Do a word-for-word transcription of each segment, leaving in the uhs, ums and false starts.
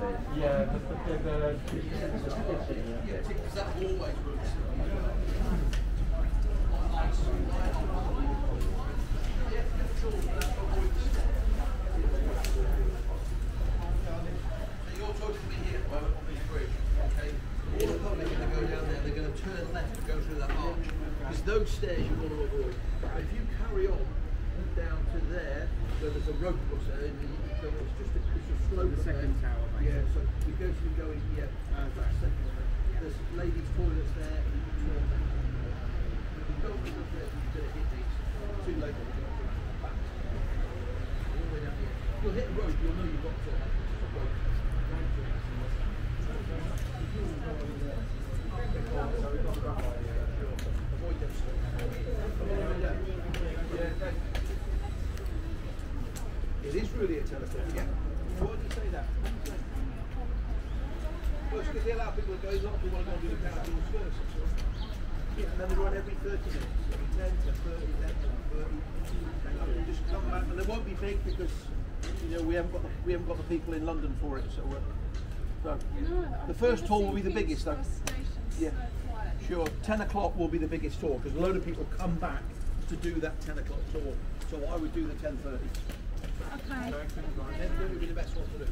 Yeah, the, the, the, the, yeah, because that always works. You're talking to me here at the moment on this bridge, okay? All the public are going to go down there, they're going to turn left and go through that arch. Because those stairs you want to avoid. If you carry on down to there, where there's a rope across there, and you, so it's just a, it's a slope. the second there. tower, basically. Yeah, so you go to go in, yeah, uh, that's second one. There's ladies' toilets there, and you can turn back. If you don't look there, you're going to hit these. Too late, you're going to back. All the way down here. You'll hit the rope, you'll know you've got to. Avoid them. It is really a telescope. Yeah. Why do you say that? Well, it's because they allow people to go. A lot of people want to go and do the outdoors first. Yeah, and then they run every thirty minutes, every ten to thirty, then thirty. And they just come back, and they won't be big because you know we haven't got the, we haven't got the people in London for it. So, uh, so no, the first tour will be the biggest, though. Yeah, sure. Ten o'clock will be the biggest tour because a load of people come back to do that ten o'clock tour. So I would do the ten thirty. Okay. ten thirty would be the best one to do.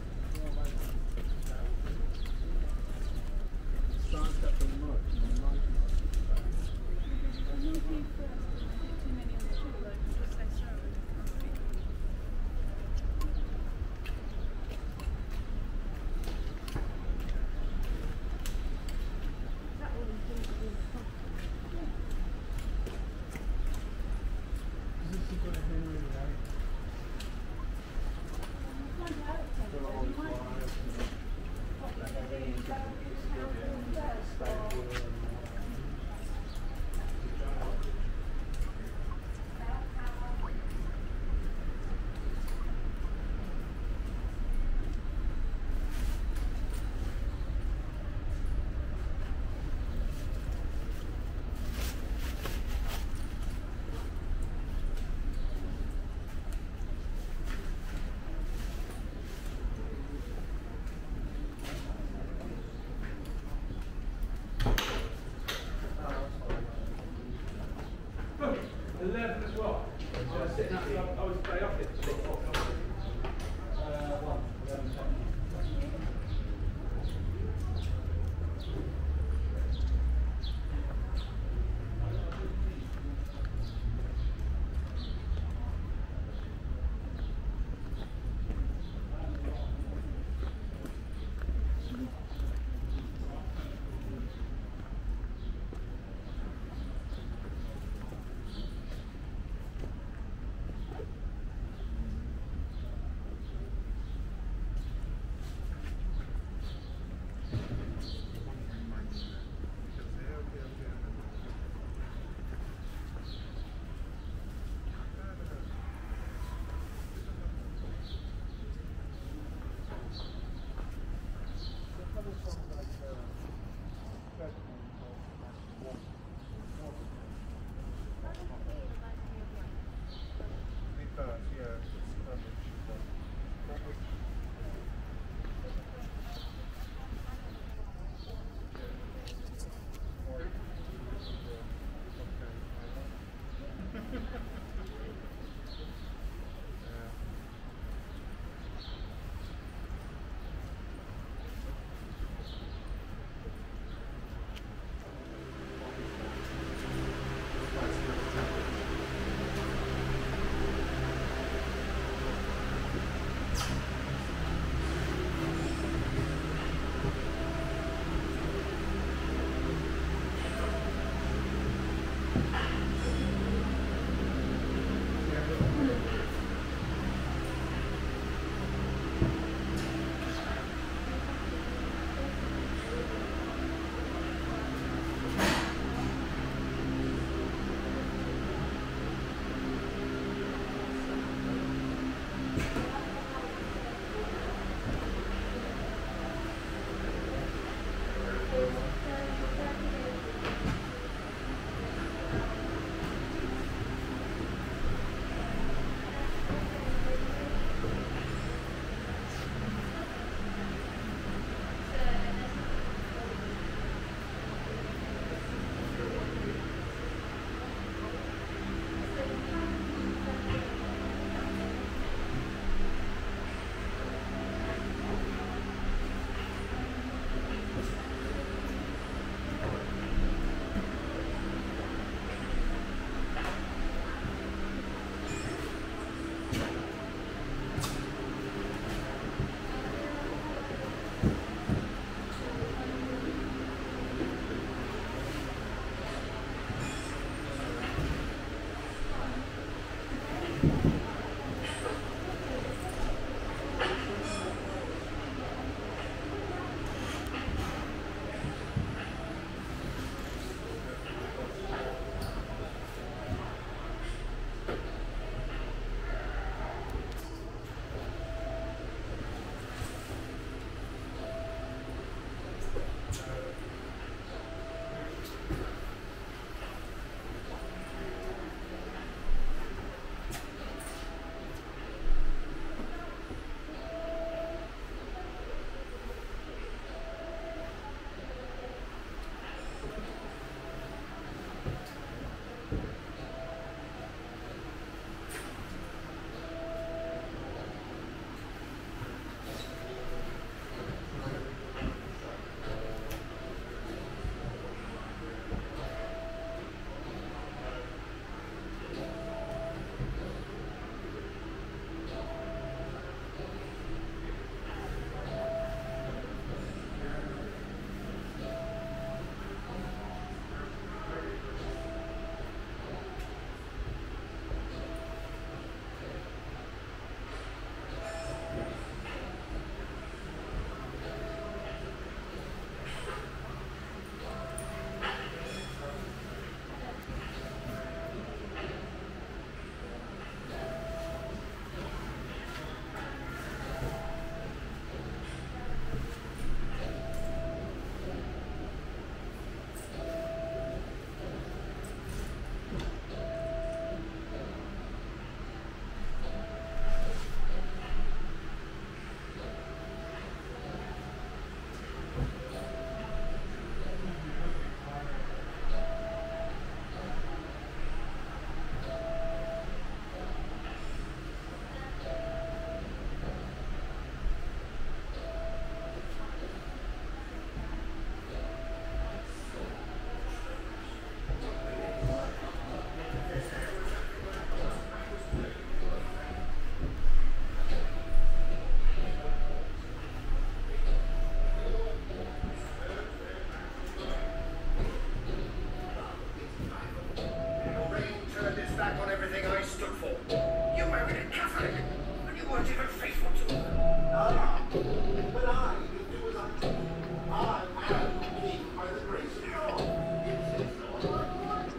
Catholic, and you weren't even faithful to her. Ah, but I will do as I do. I am king by the grace of God. It says so on my Bible.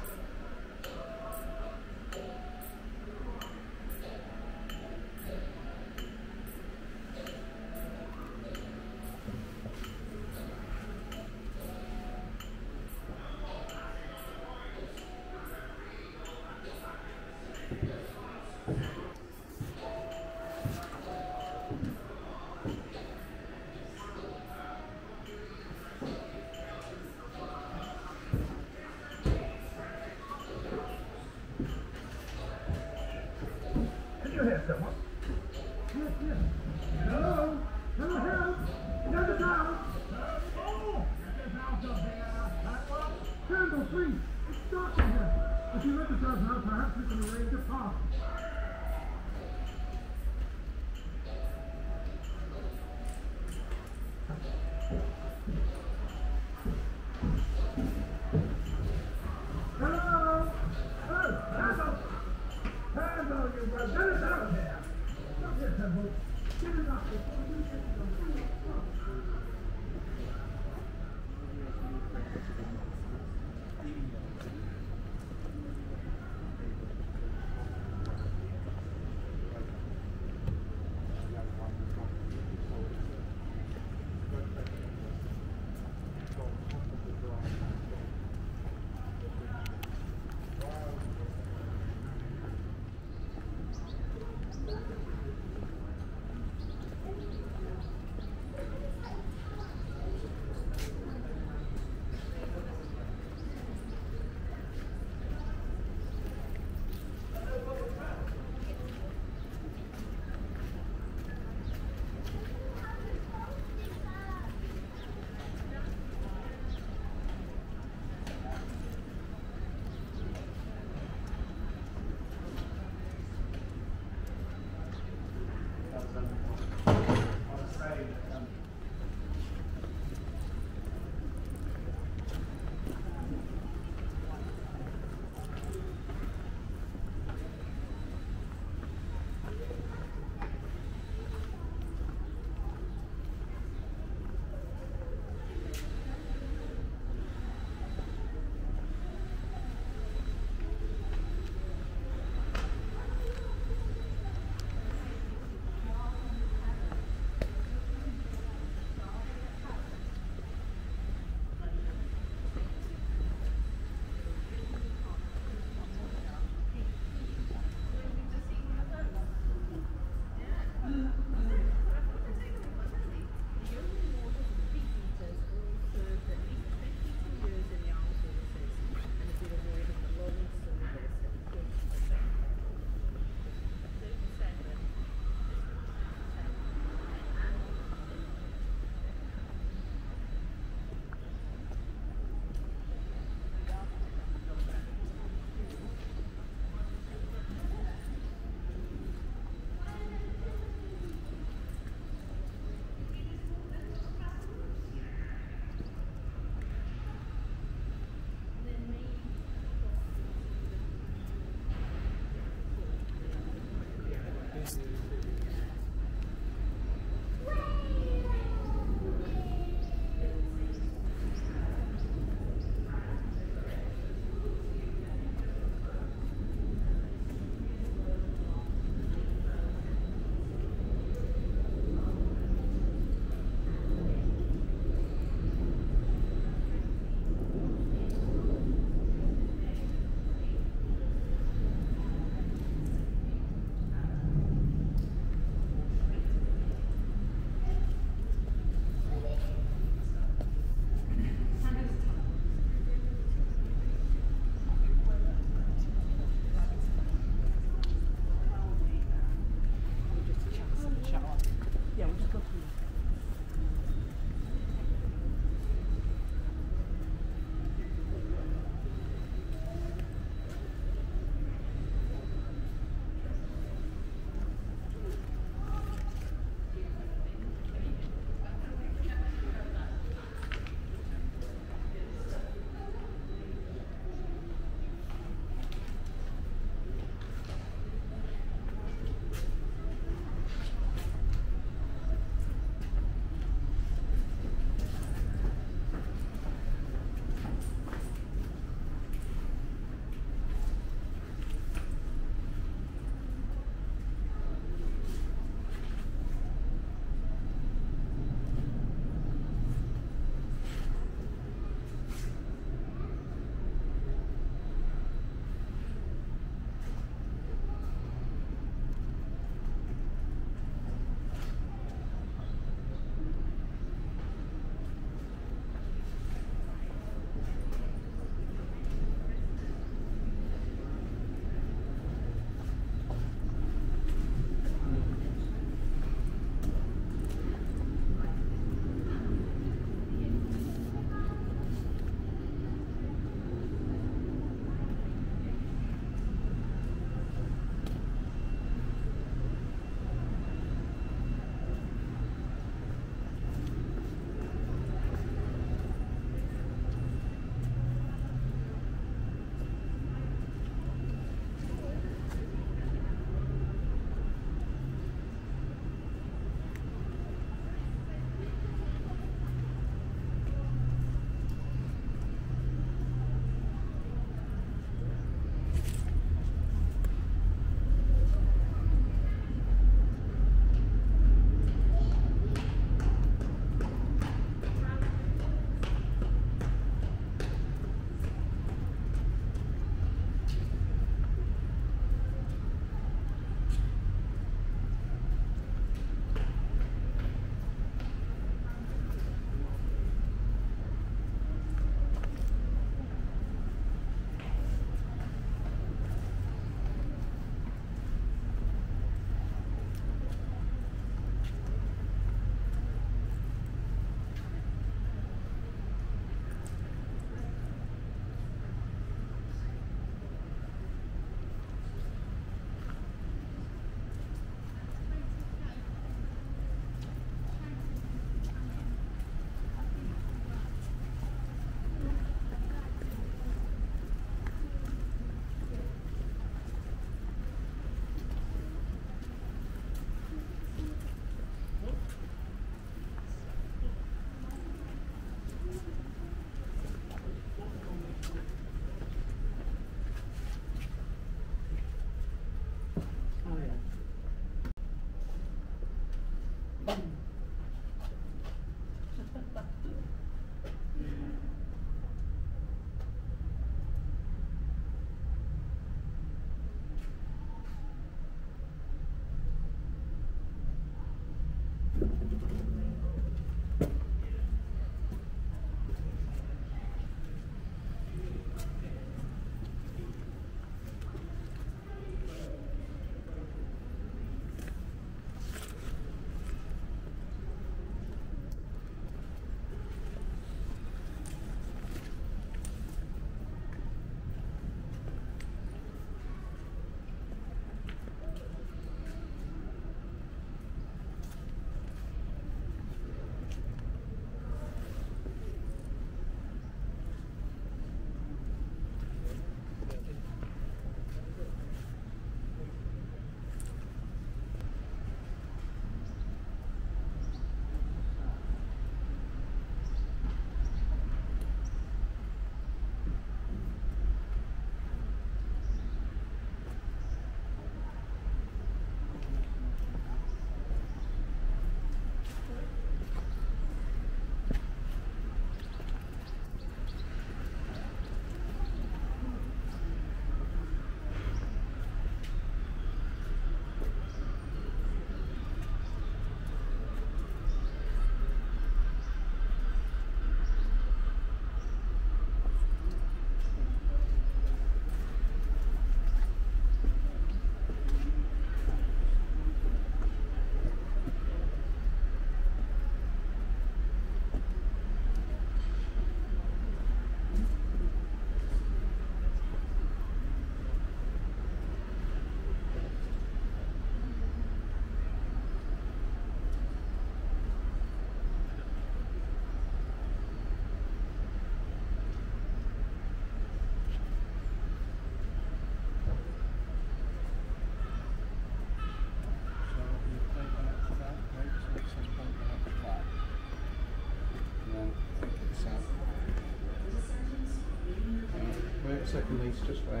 second lease, just wait.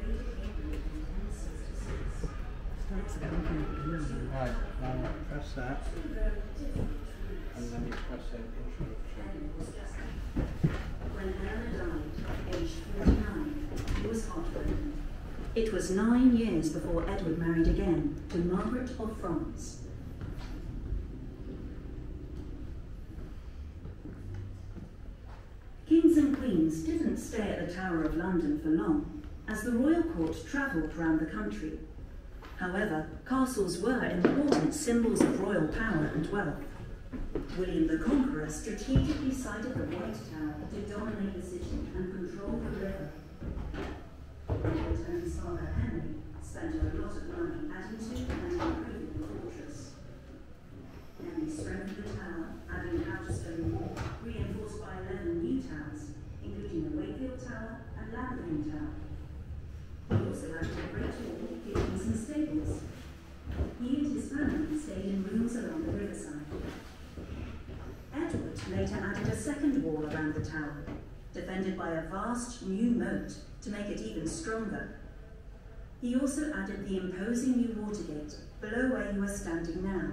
Right, now press that. And then you press introduction. When Anna died, aged forty-nine, he was heartbroken. It was nine years before Edward married again to Margaret of France. Kings and queens didn't stay at the Tower of London for long, as the royal court travelled round the country. However, castles were important symbols of royal power and wealth. William the Conqueror strategically sited the White Tower to dominate the city and control the river. River Thames' father Henry spent a lot of money adding to and improving the fortress. Henry strengthened the tower, adding an outer stone wall, reinforced by eleven new towers, including the Wakefield Tower and Lamberton Tower. He also added a great hall, kitchens and stables. He and his family stayed in rooms along the riverside. Edward later added a second wall around the tower, defended by a vast new moat to make it even stronger. He also added the imposing new Watergate below where you are standing now.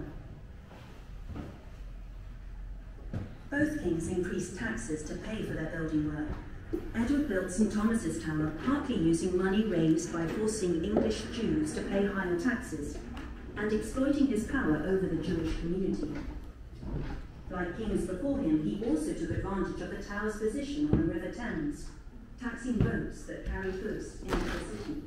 Both kings increased taxes to pay for their building work. Edward built Saint Thomas's Tower partly using money raised by forcing English Jews to pay higher taxes and exploiting his power over the Jewish community. Like kings before him, he also took advantage of the tower's position on the River Thames, taxing boats that carried goods into the city.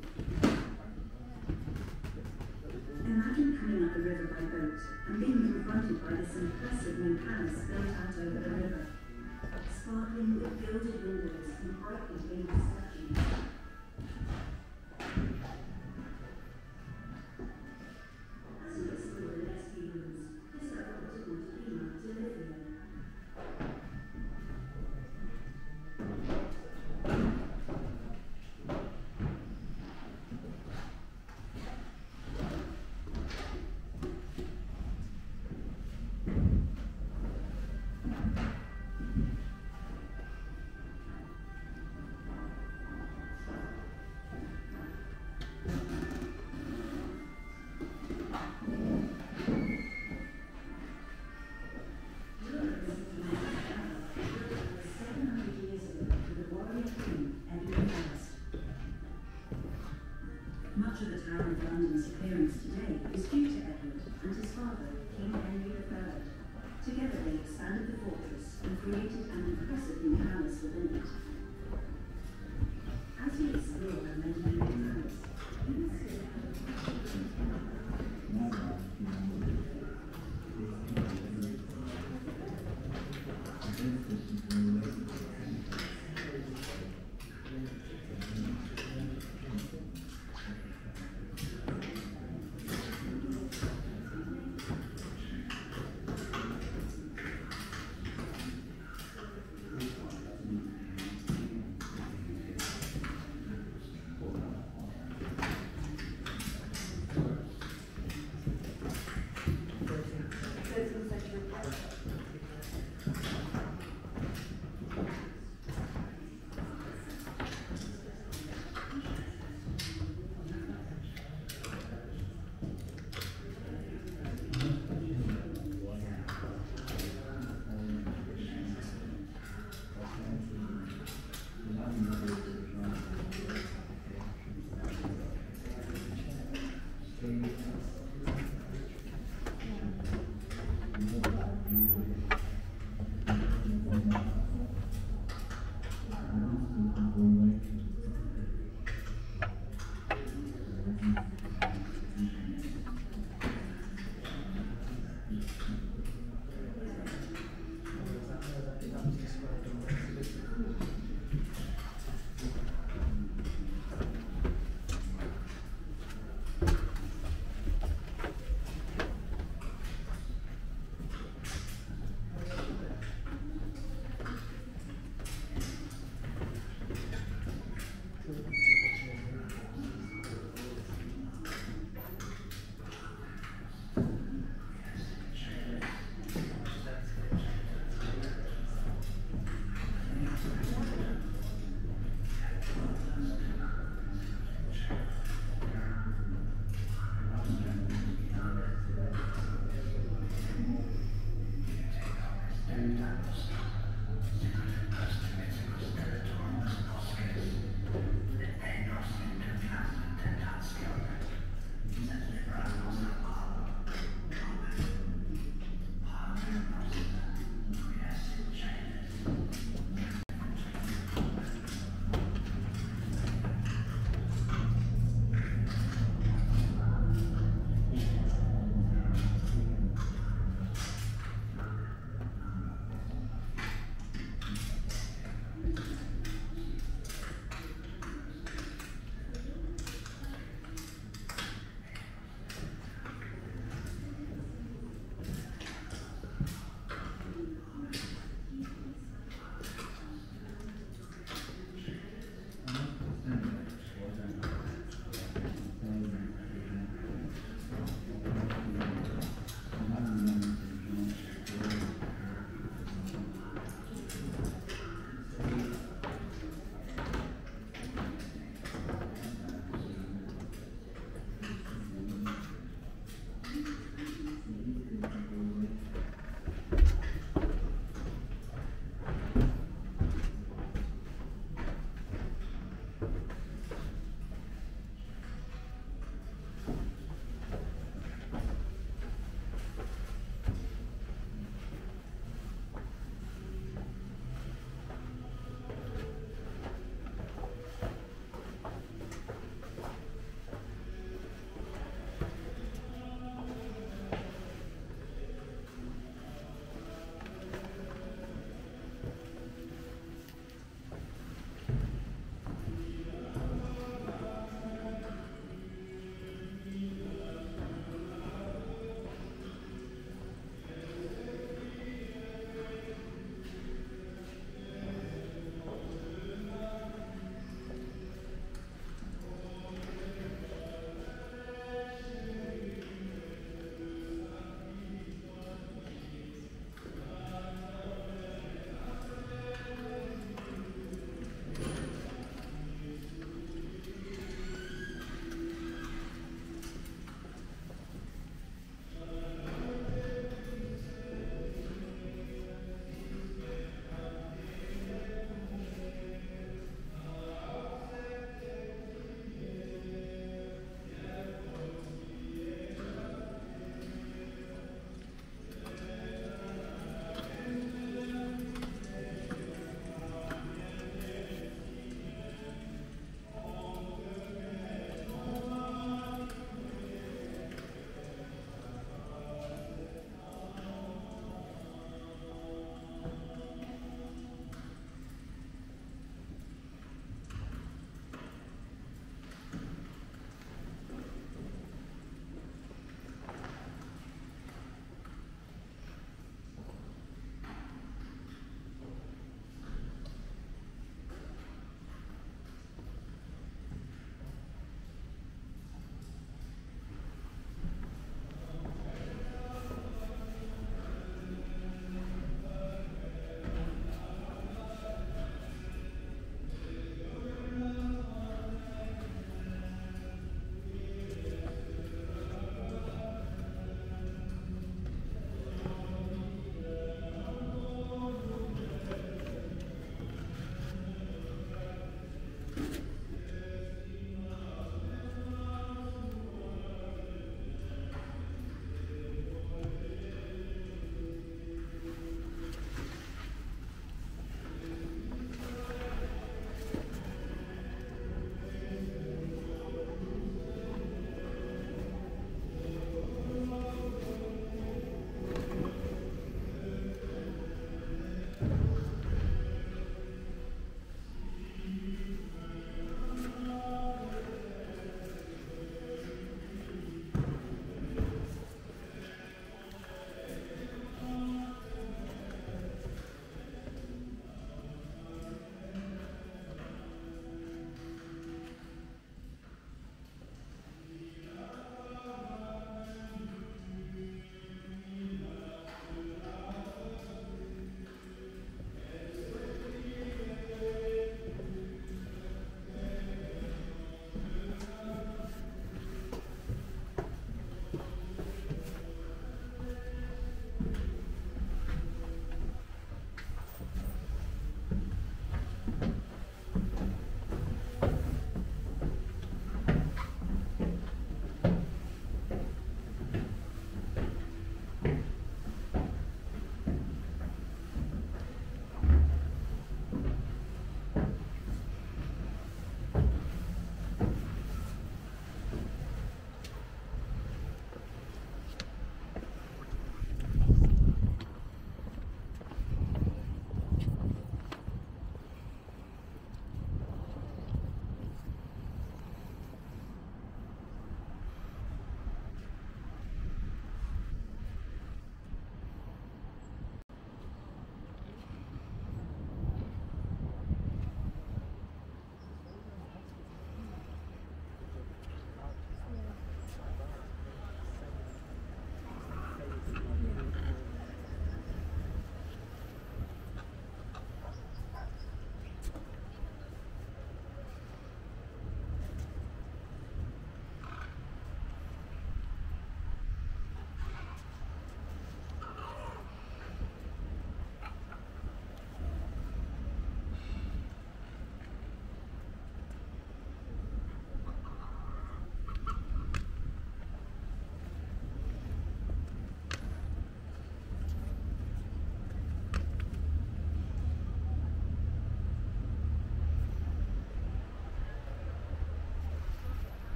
Imagine coming up the river by boat and being confronted by this impressive new palace built out over the river, sparkling with gilded windows and brightly painted statues. As you explore the next few rooms, discover what it would be like to live here.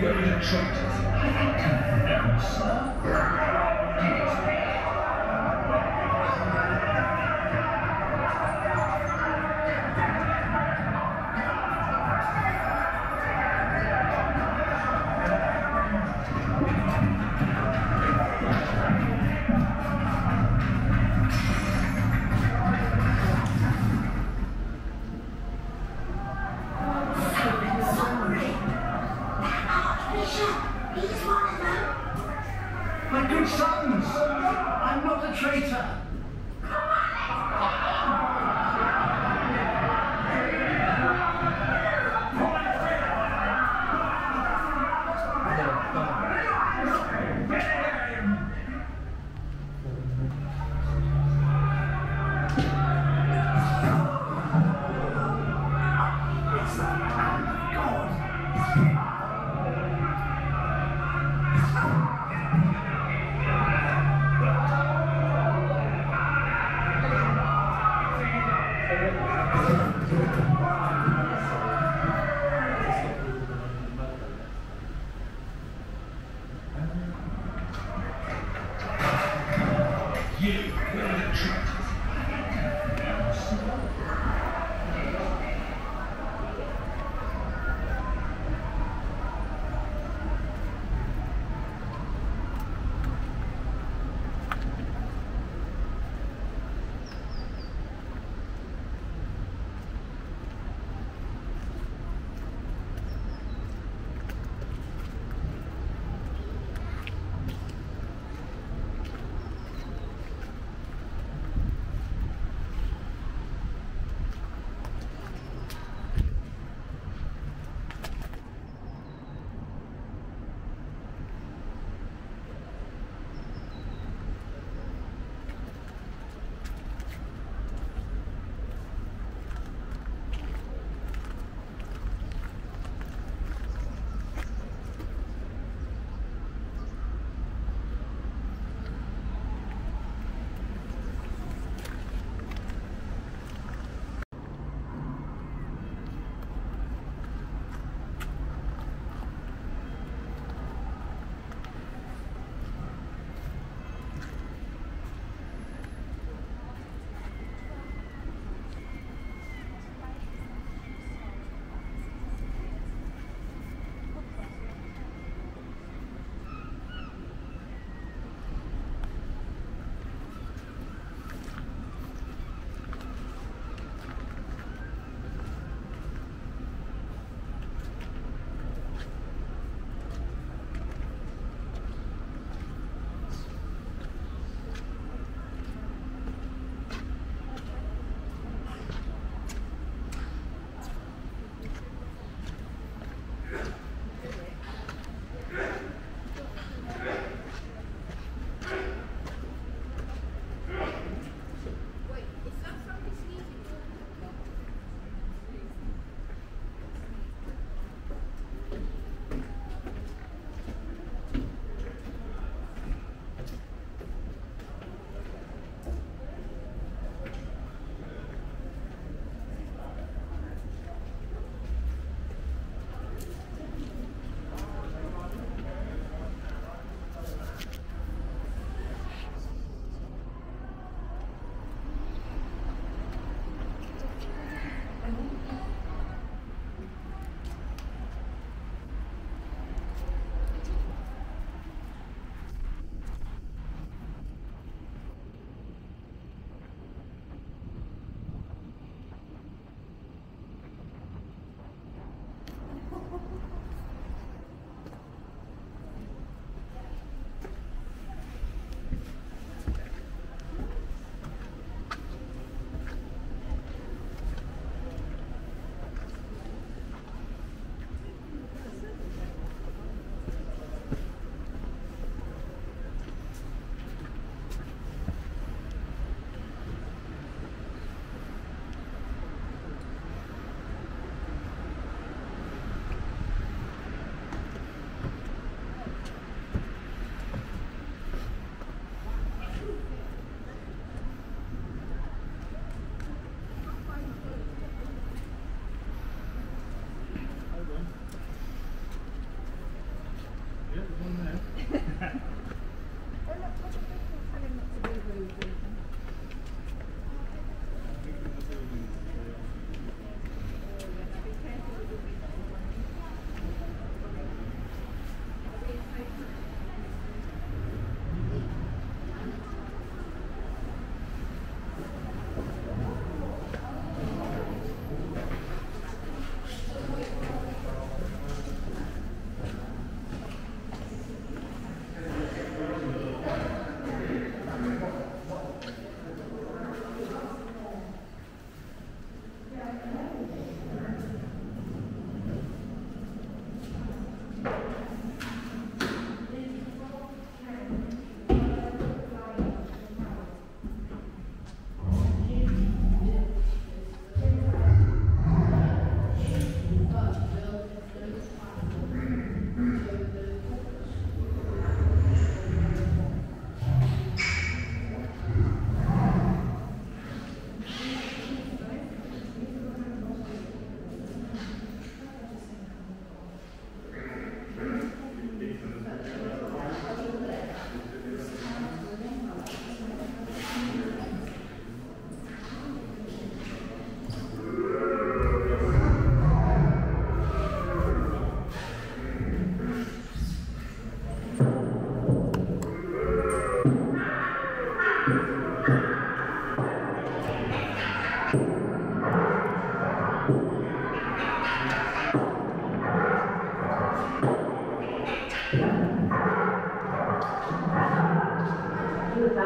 My good sons, I'm not a traitor.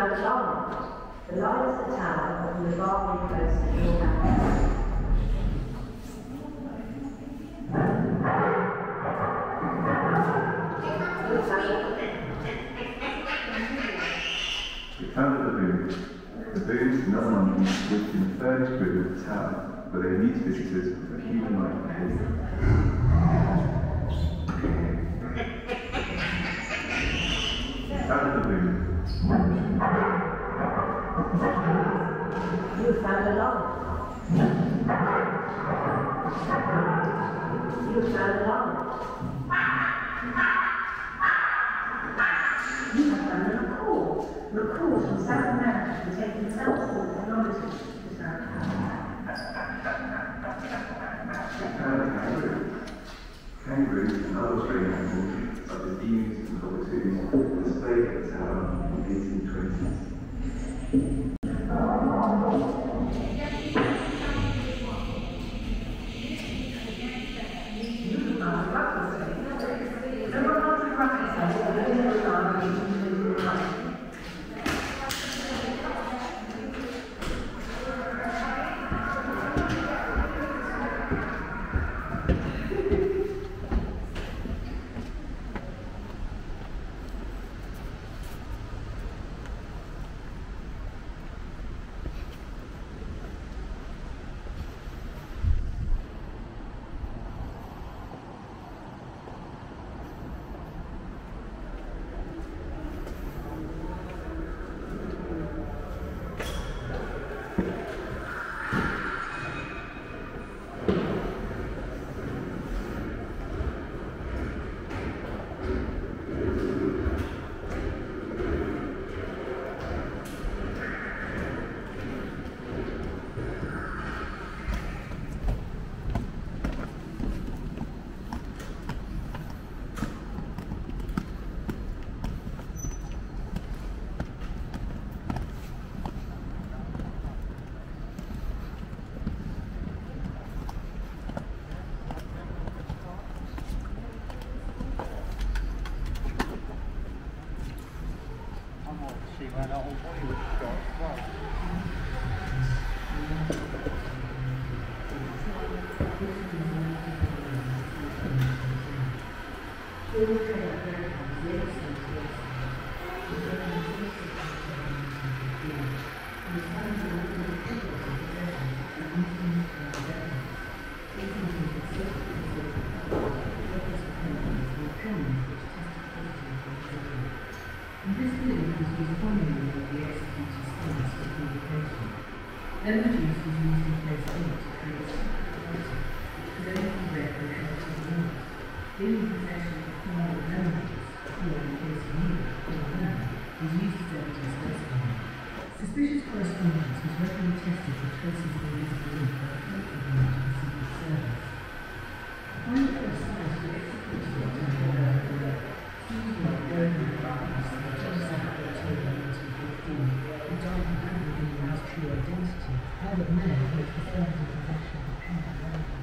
found alarmed. The line of the tower from the Barbary coast at your back. We found the lagoon. The lagoon is another monkey lived in the furnished room of the tower, where they meet visitors with a human-like behaviour. We found the lagoon. You found alarm. You found alarm. You have found a record. Records from South America and taken thousands of kilometers to South Kangaroos. Kangaroos and other strange animals, such as emus and cockatoos, displayed at the tower in the eighteen twenties. Suspicious correspondence was regularly tested for traces of illegal link by a local unit of the Secret Service. One of the sites was executed in the seems like Roman Barnes, the twenty-seventh of October nineteen fifteen, who died in Hamburg in his true identity. Herbert Mayer was confirmed in possession of a pen and writing.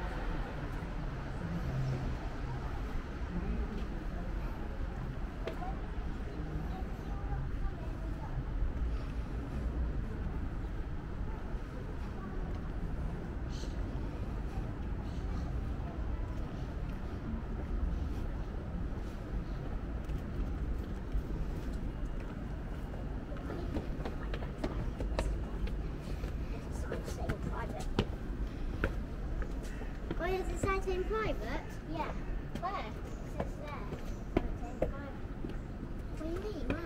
Oh, is it signed in private? Yeah. Where? It says there. Signed in private. What do you mean? Where?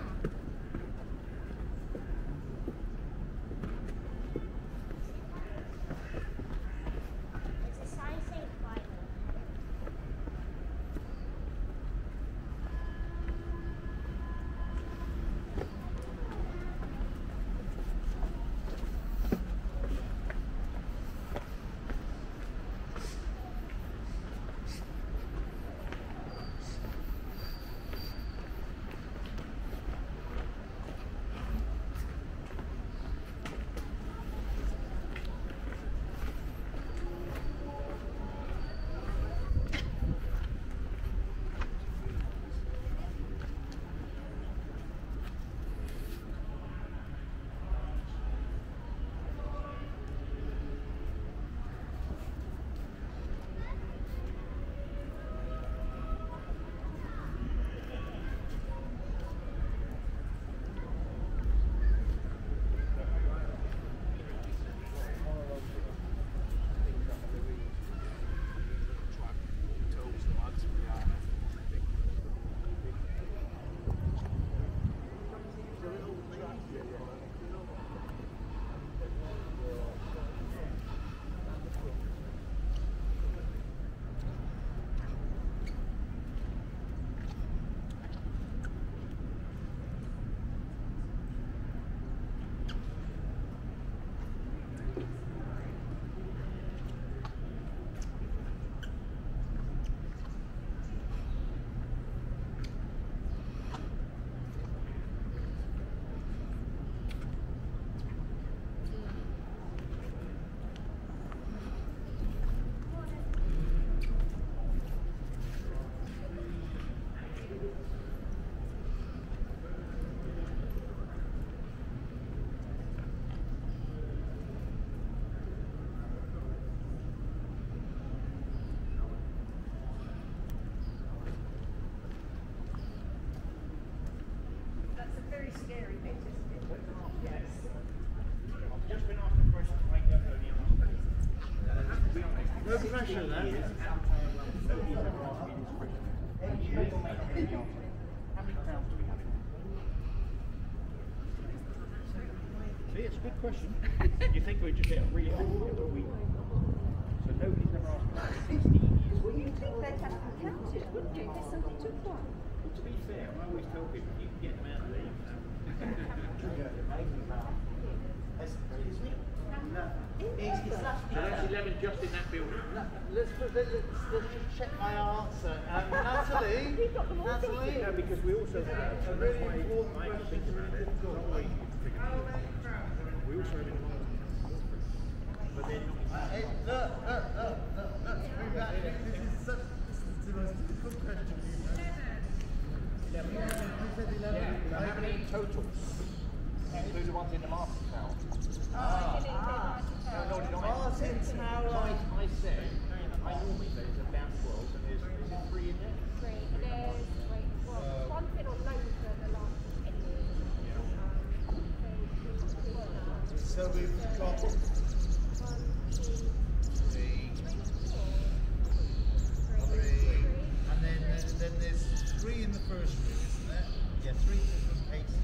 It's a signed in private. scary bit, isn't it? Yes. I've just been asked a question I don't know the answer. No pressure then. Nobody's ever asked me this question. How many pounds do we have in it? See, it's a good question. You think we'd just get a really hard one, but we. So nobody's never asked me that in sixteen years. Well, you'd think they'd have to count it, wouldn't you? If somebody took one. Well, to be fair, I always tell people, you can get them out of there, you can have them. It's, it's last So that's eleven just in that building. Let's, let's, let's, let's just check my answer. Um, Natalie, Natalie. No, because we also have a really important I have to think about it. Always we also have in but then Uh, hey, look, look, look, look, look. We've got, this is such, this is the most difficult question we've had. eleven. You said eleven. yeah, how many total? Include the ones in the Martin Tower. Ah, ah. No, no, no, Martin Tower. I, I said, I normally say there's about twelve, and there's, is there three in there? Three. There's, wait, well, one's been on loan for the last ten years. So we've got One, two, three, three, three, and then uh, then there's three in the first room, isn't there? Yeah, three different cases.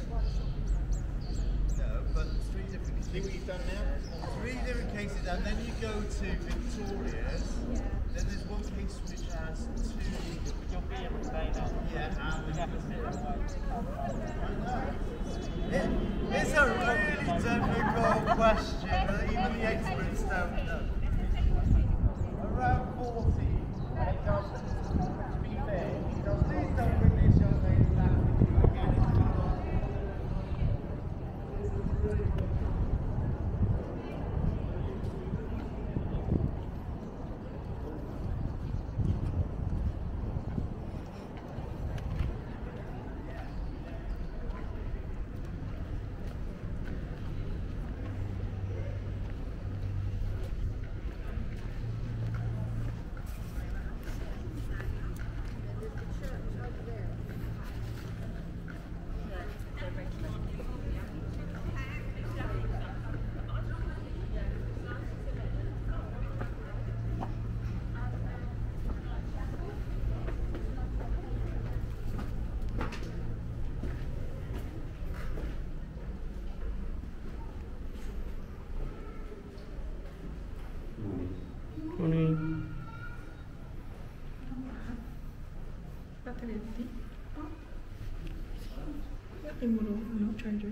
No, but three different cases. See what you've done now? Three different cases, and then you go to Victoria's. Then there's one case which has two. You'll be able to say that. Yeah, and it, it's a really difficult question that even the experts don't know. Around forty. And it does, to be fair, it does. Please don't bring this young lady back with you again. Nothing empty. Nothing more, no treasure.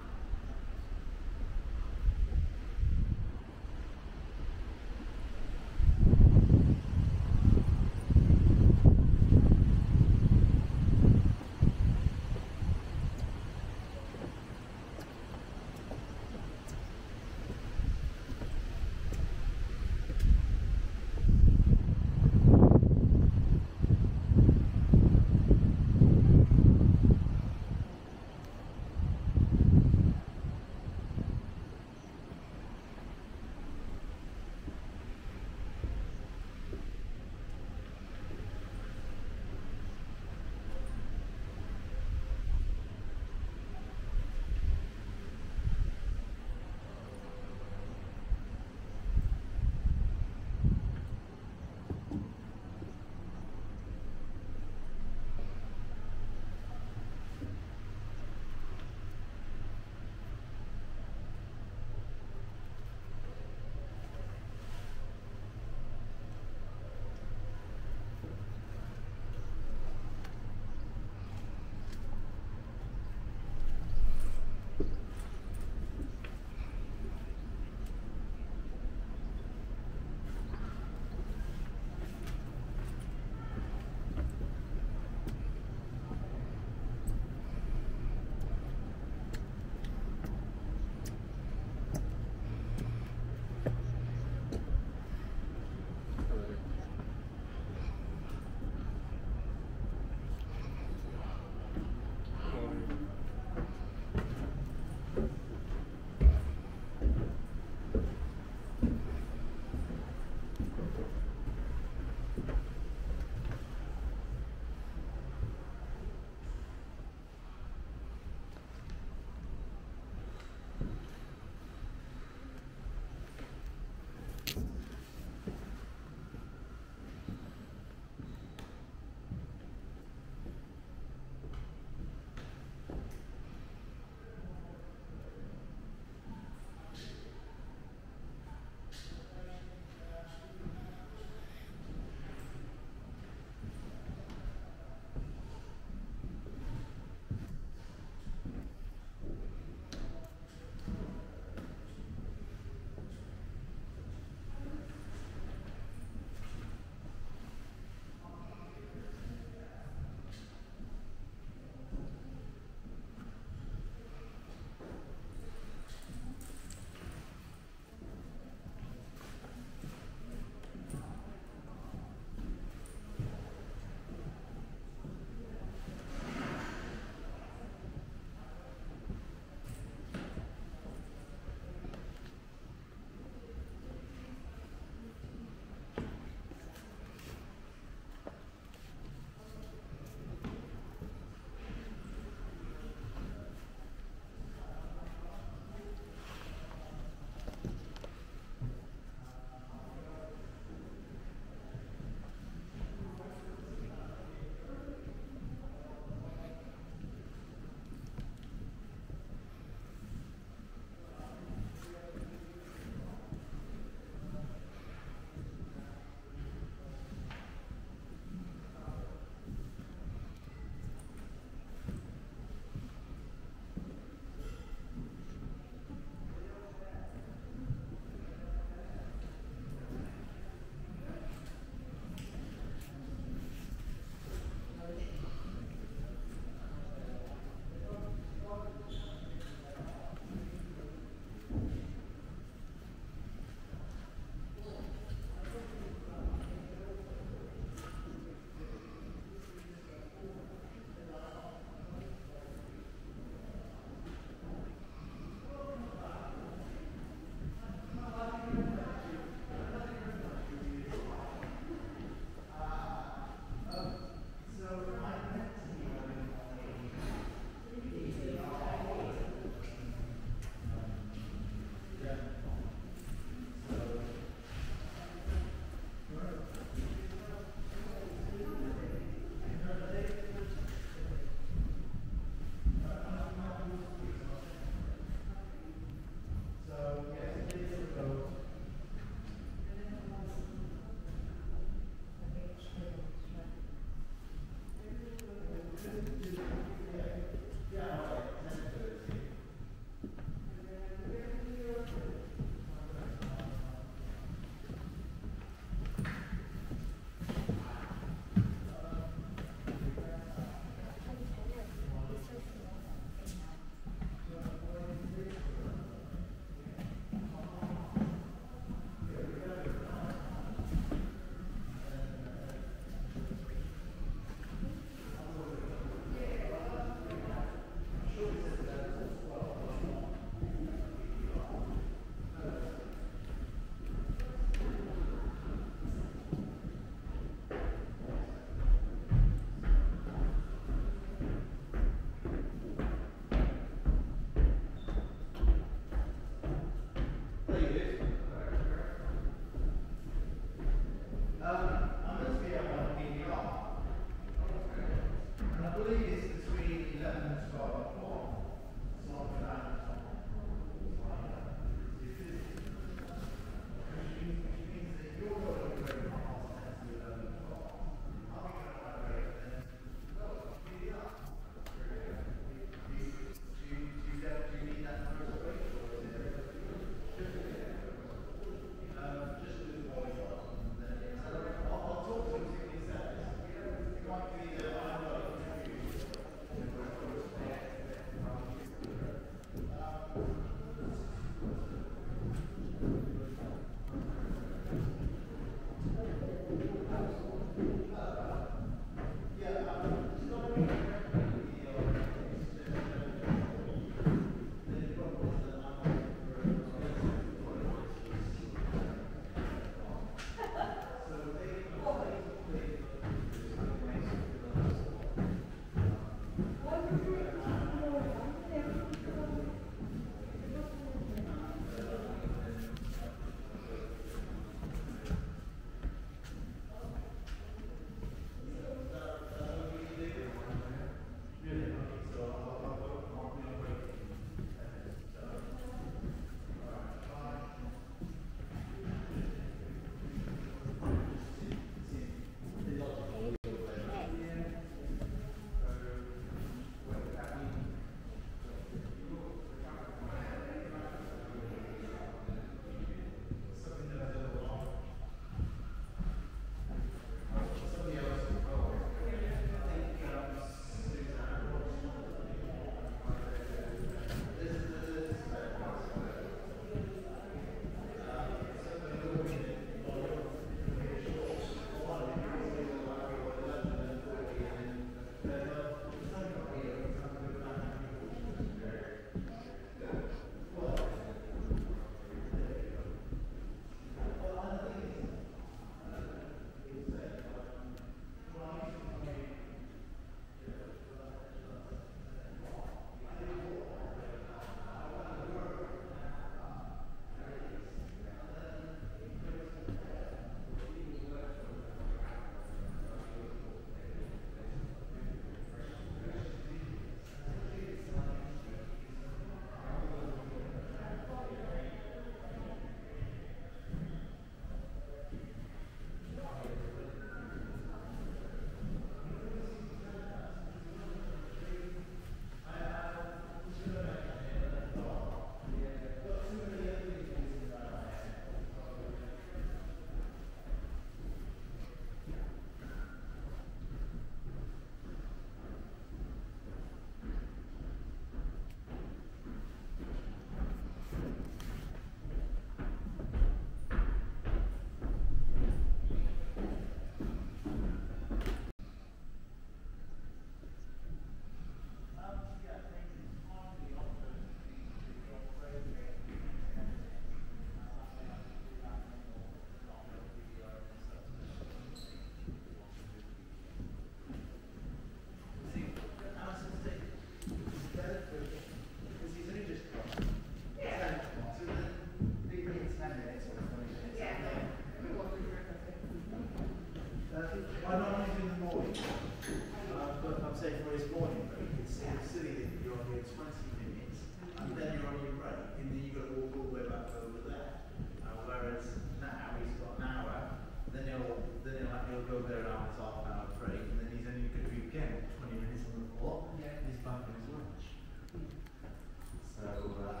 I don't want to do the morning. Uh, but I'm saying for his morning break, it's, it's silly that you're on here twenty minutes, and then you're on your break, and then you've got to walk all the way back over there. Uh, whereas now he's got an hour, then he'll then he'll, he'll go there an hour, half an hour break, and then he's only going to be again twenty minutes on the floor, and he's back on his lunch. So, uh,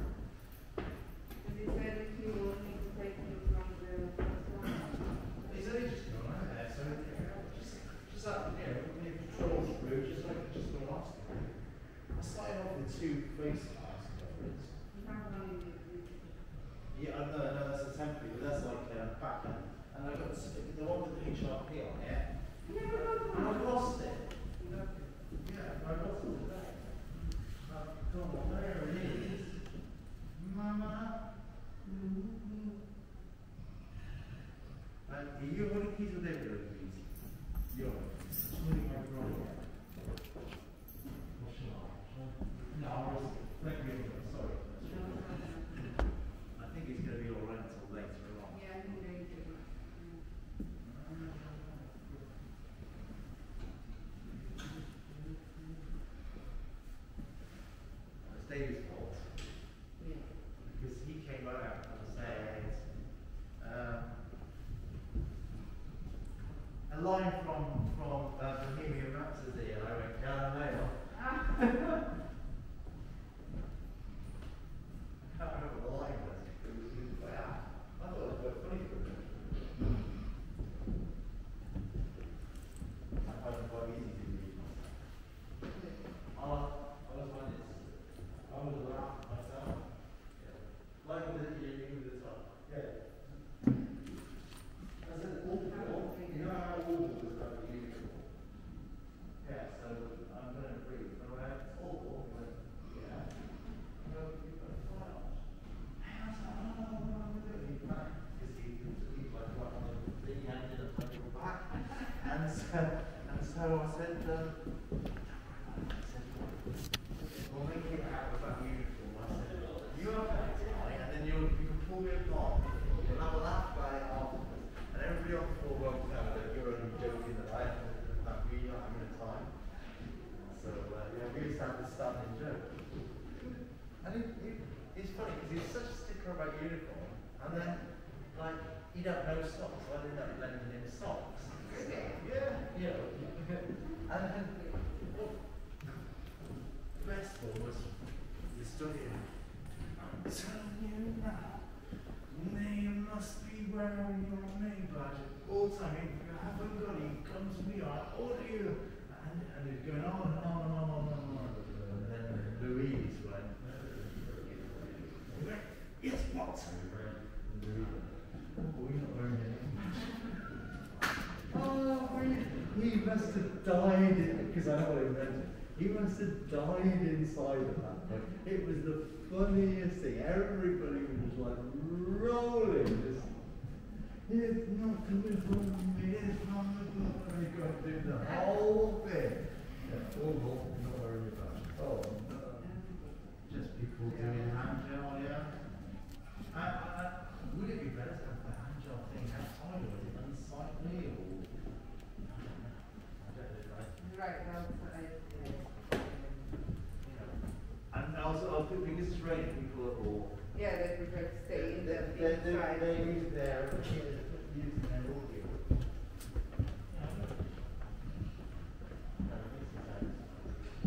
Is it very few or need to take him from the first one? he's only just gone out there, so just, just up, you know, when you patrol through, just like, just go and ask him. I started off with two face masks coverings. Yeah, I know, no, that's a temporary, but that's like um, back end. And I got the one with the H R P on it, and I lost it. Yeah, I lost it today. Uh, come on, there it is. Mama. Mm-hmm. And are you holding keys with David, please? You're holding my brother. No, I was let me sorry. I think it's going to be all right until later on. Yeah, I think they do. It's David's fault. Yeah. Because he came out and said, um, a line from from uh, Bohemian Rhapsody, and I went, Galileo. Ah. I can't remember the line was. It was, it was like, ah, I thought it was quite funny for a minute. I find it quite easy to read. I was I was one I was laughing myself. Yeah. Like with the you with the top. Yeah. I said awful. You know how awful was that uniform? Yeah, so I'm gonna breathe. Alright, it's awful, but yeah. I'm going to keep it quiet. And I was like, oh, what am I doing? Because he he like right on the thing, he handed it on your back. And so and so I said, um, I said, we'll make it out of that uniform. I said, you have that tie, and then you'll, you can pull me apart. You'll have a laugh about it afterwards. And everybody on the floor won't know that you're only joking that I have that we're not having a time. So, uh, yeah, we used to have this standing joke. And it, it, it's funny because he's such a sticker about uniform, and then, like, he don't know socks, so I ended up lending him socks. Yeah, yeah. And then, well, the best one was the story of, I'm telling you now, you must be wearing your name badge all the time. If you haven't got it, come to me, I'll order you. And, and it's going on and on and on and on and on. And then Louise went, he went, yes, what? And Louise went, oh, you're not wearing your name badge. Oh, he must have died, because I know what he meant. He must have died inside of that book. It was the funniest thing. Everybody was like rolling. Just, it's not coming from me, it's from the book. And he got to do the whole thing. Yeah, oh, no, not wearing your badge. Oh, no. Just people doing hand gel, yeah. I, I, would it be better to have the hand gel thing outside, or is it unsightly, or? Right, outside. And also, I'll put, because it's raining, people are all. Yeah, they prefer to stay in the They inside. they use their using their audio.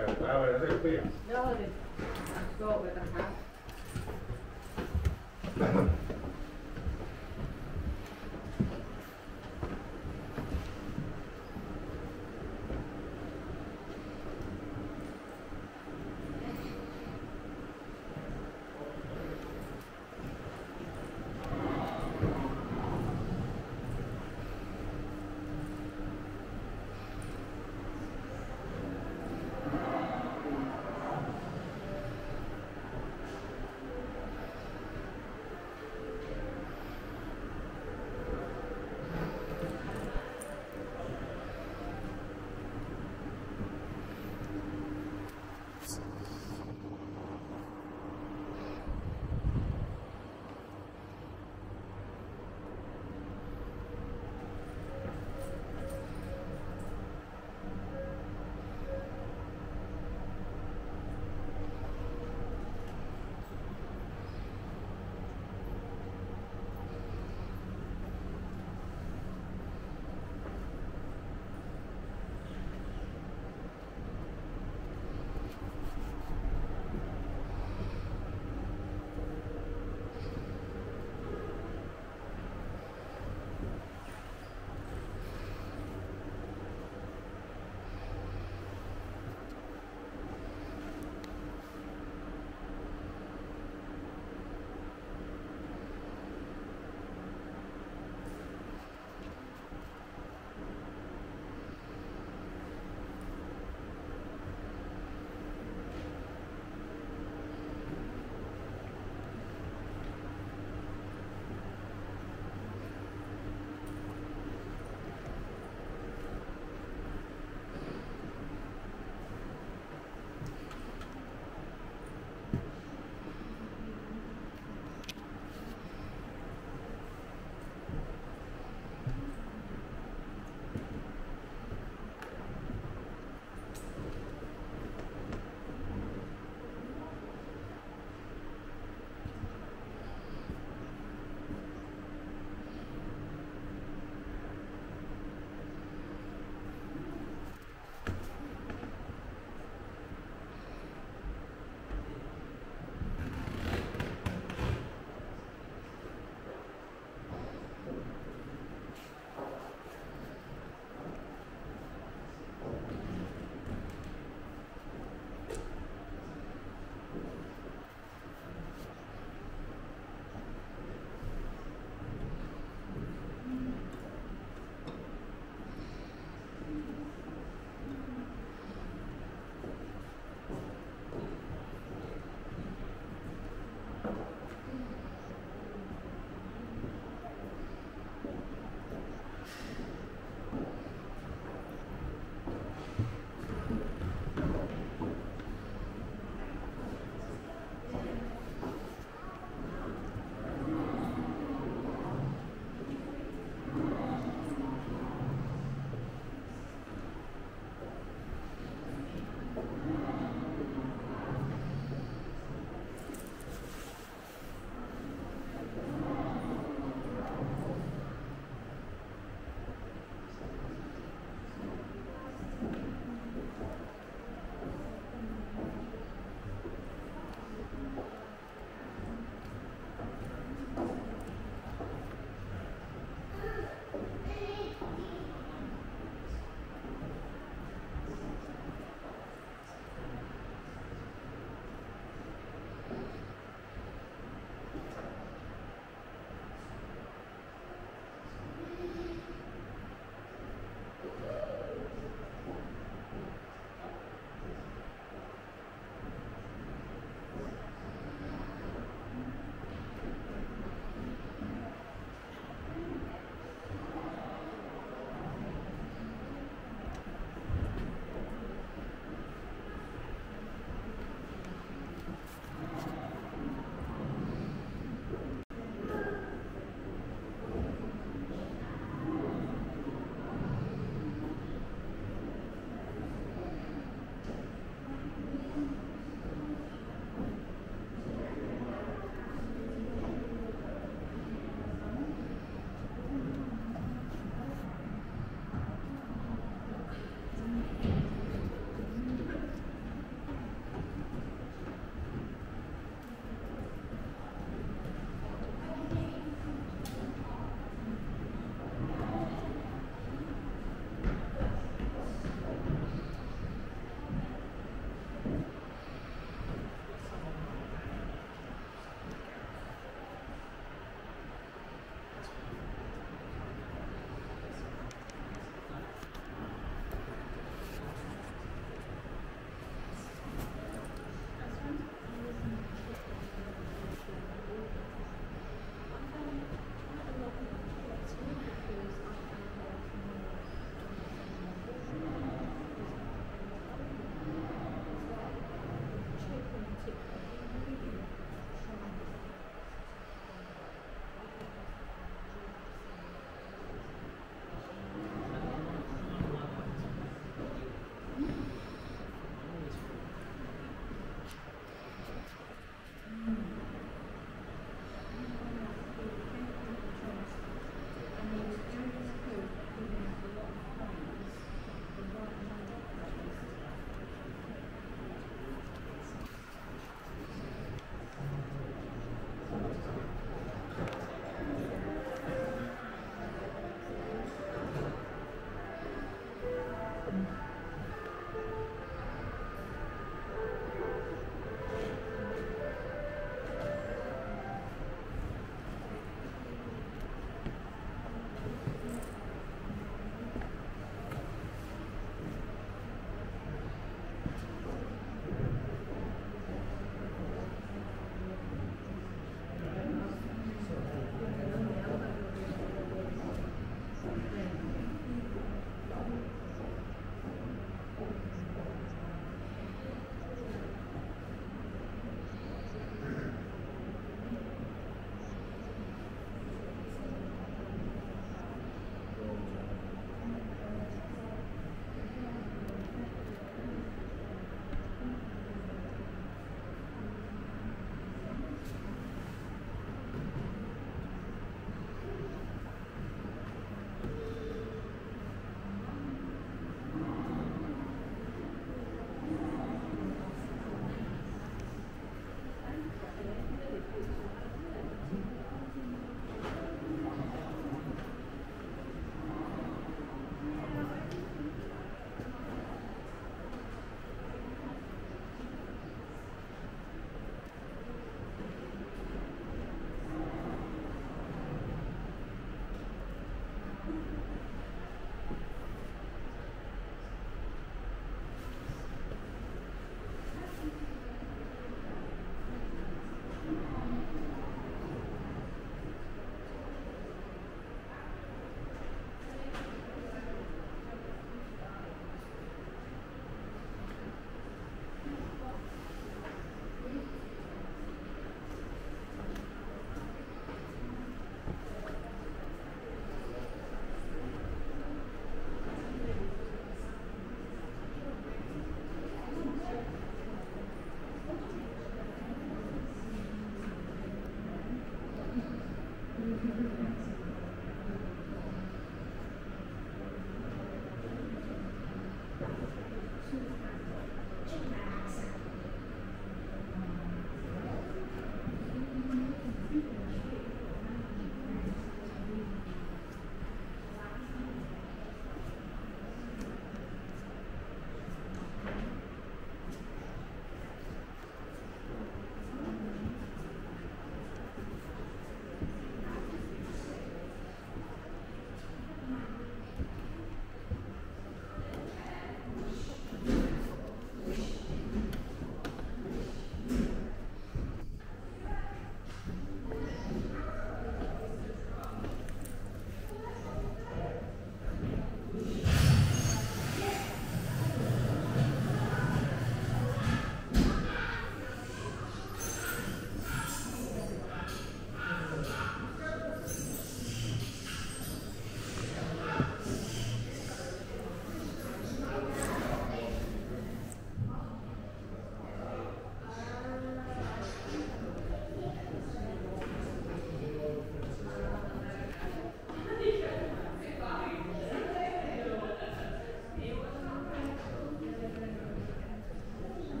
ver, a ver, hacer frío. No, I've got with a hat.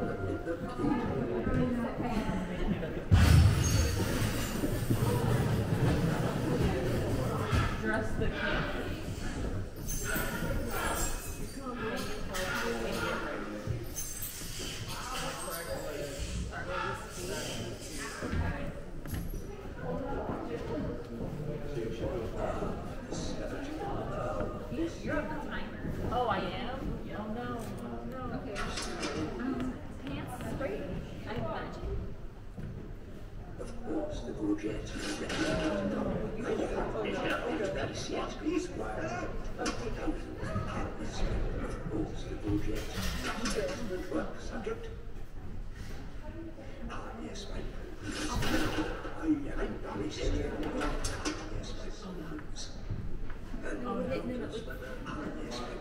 Dress the king. You're on the timer. Oh, I am? Oh, no. Oh, no. Okay. Um, pants straight, I imagine. Of course, the Bourget is ready. I have never place yet. These were of course, the Bourget. Work subject. Ah, yes, my I am Paris. Yes, my sons. And Oh, no, no, no. ah, yes, my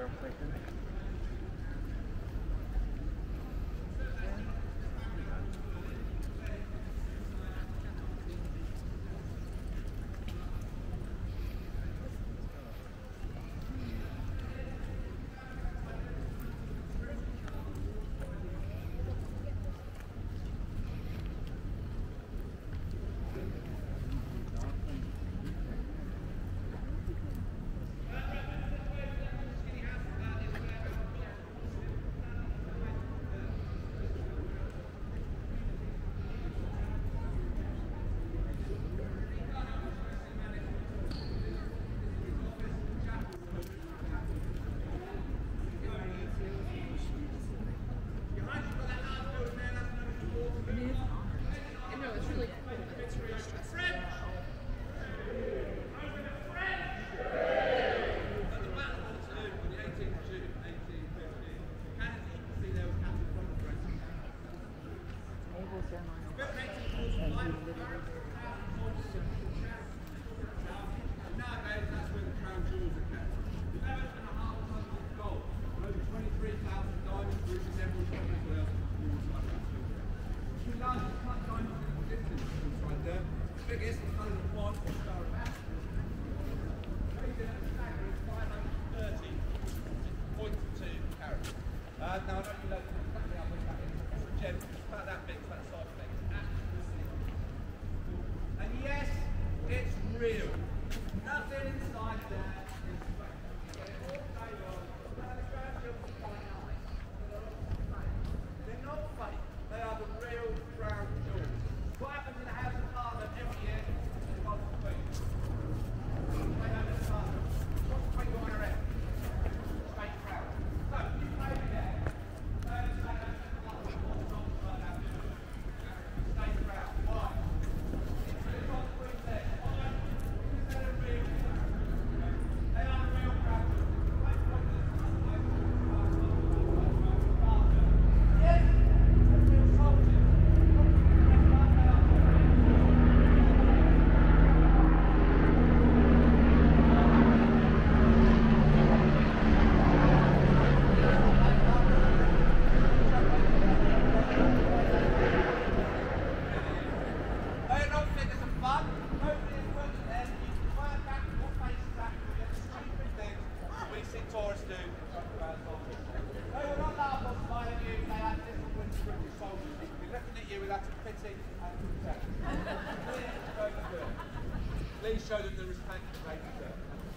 Please show them the respect that they deserve.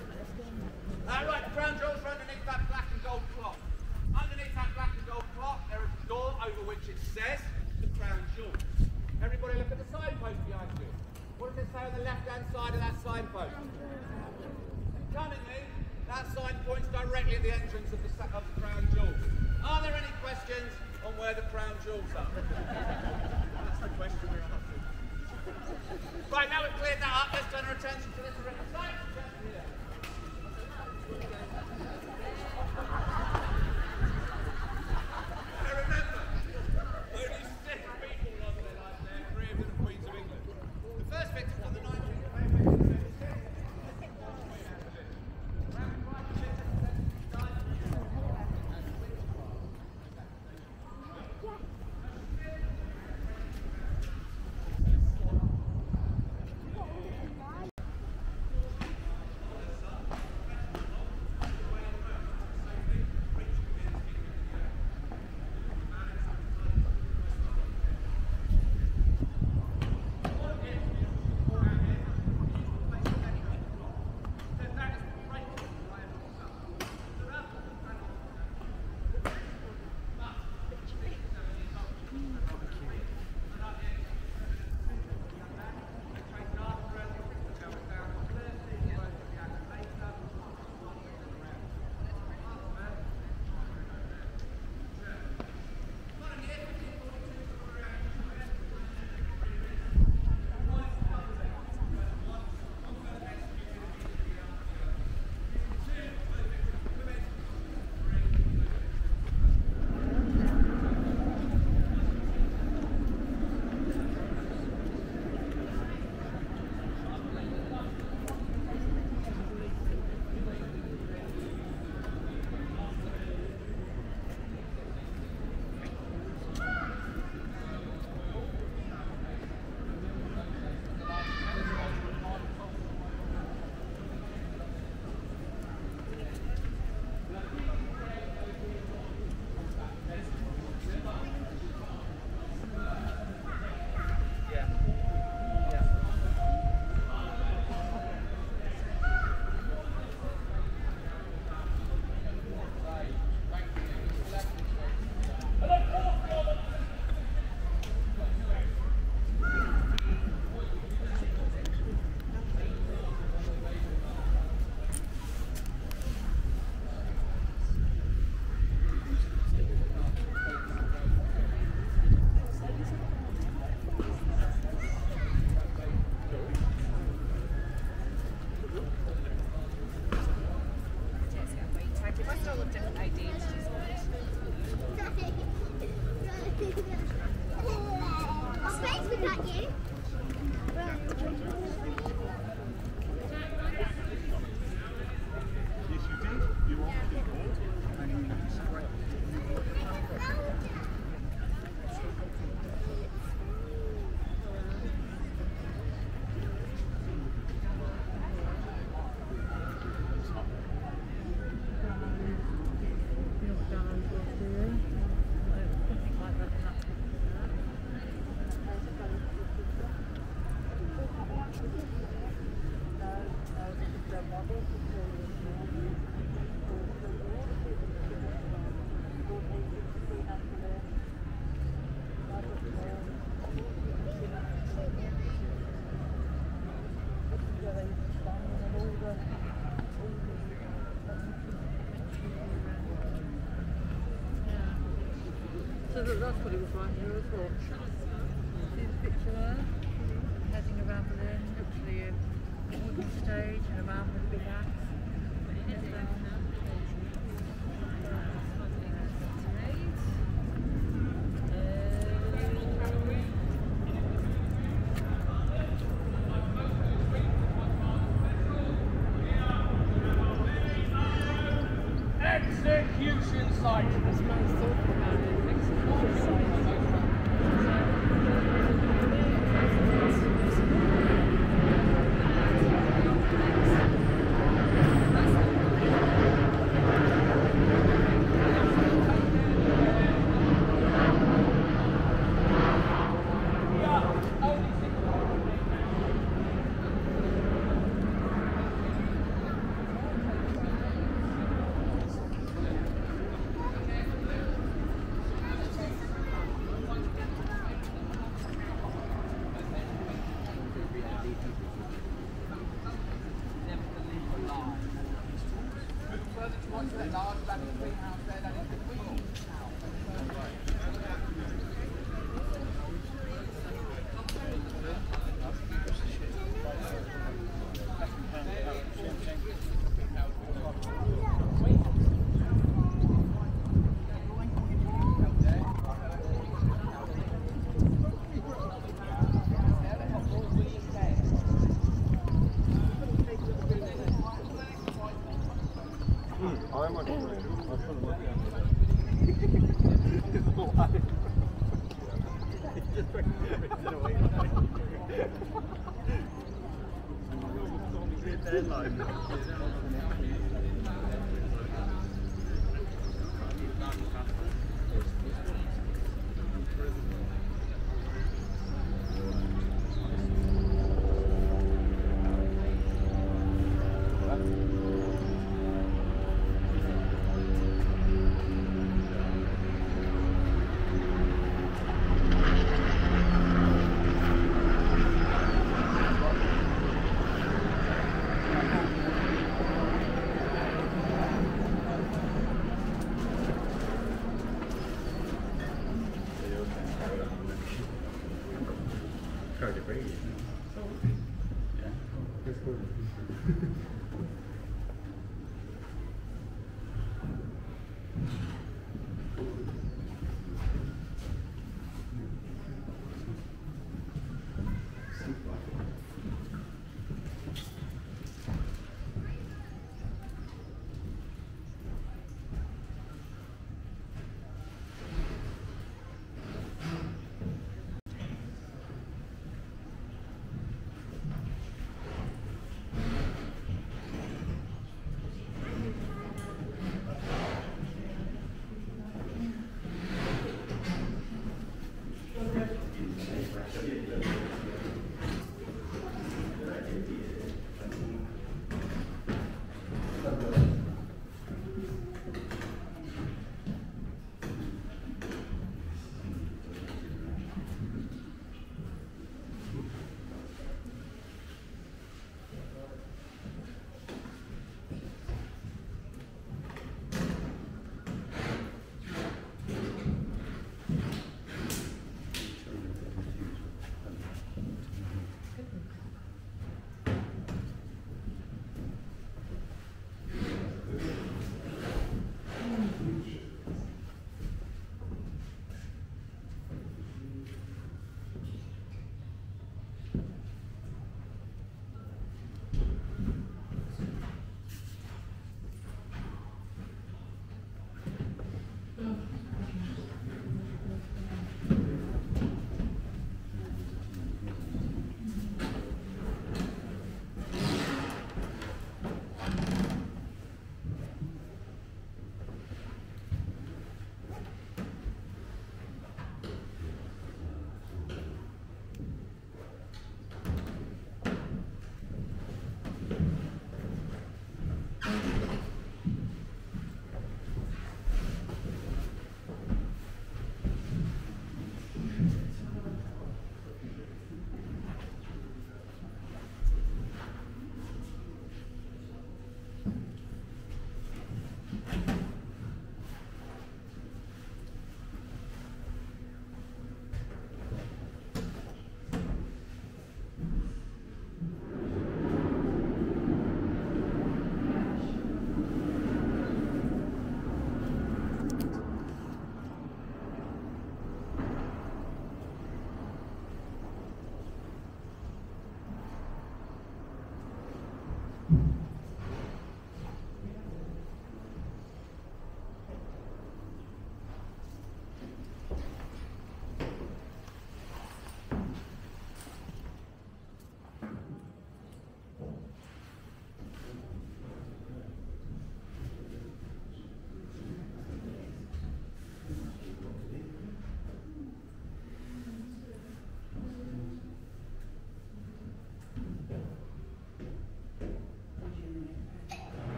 Alright, the crown jewels are underneath that black and gold cloth. Underneath that black and gold cloth, there is a door over which it says the crown jewels. Everybody look at the signpost behind you. What does it say on the left-hand side of that signpost? Cunningly, that sign points directly at the entrance of the, of the crown jewels. Are there any questions on where the crown jewels are? That's the question we're asking. Right, now we've cleared that up, let's turn our attention to this river. Now remember, only six people lost their lives there, three of them the Queens of England. The first victims on the nineteenth of April nineteen seventy-six. So that, that's what it was like here as well. See the picture there? Heading around Berlin, literally a wooden stage and a man with a big axe. Execution site. This man's talking about it. Execution site.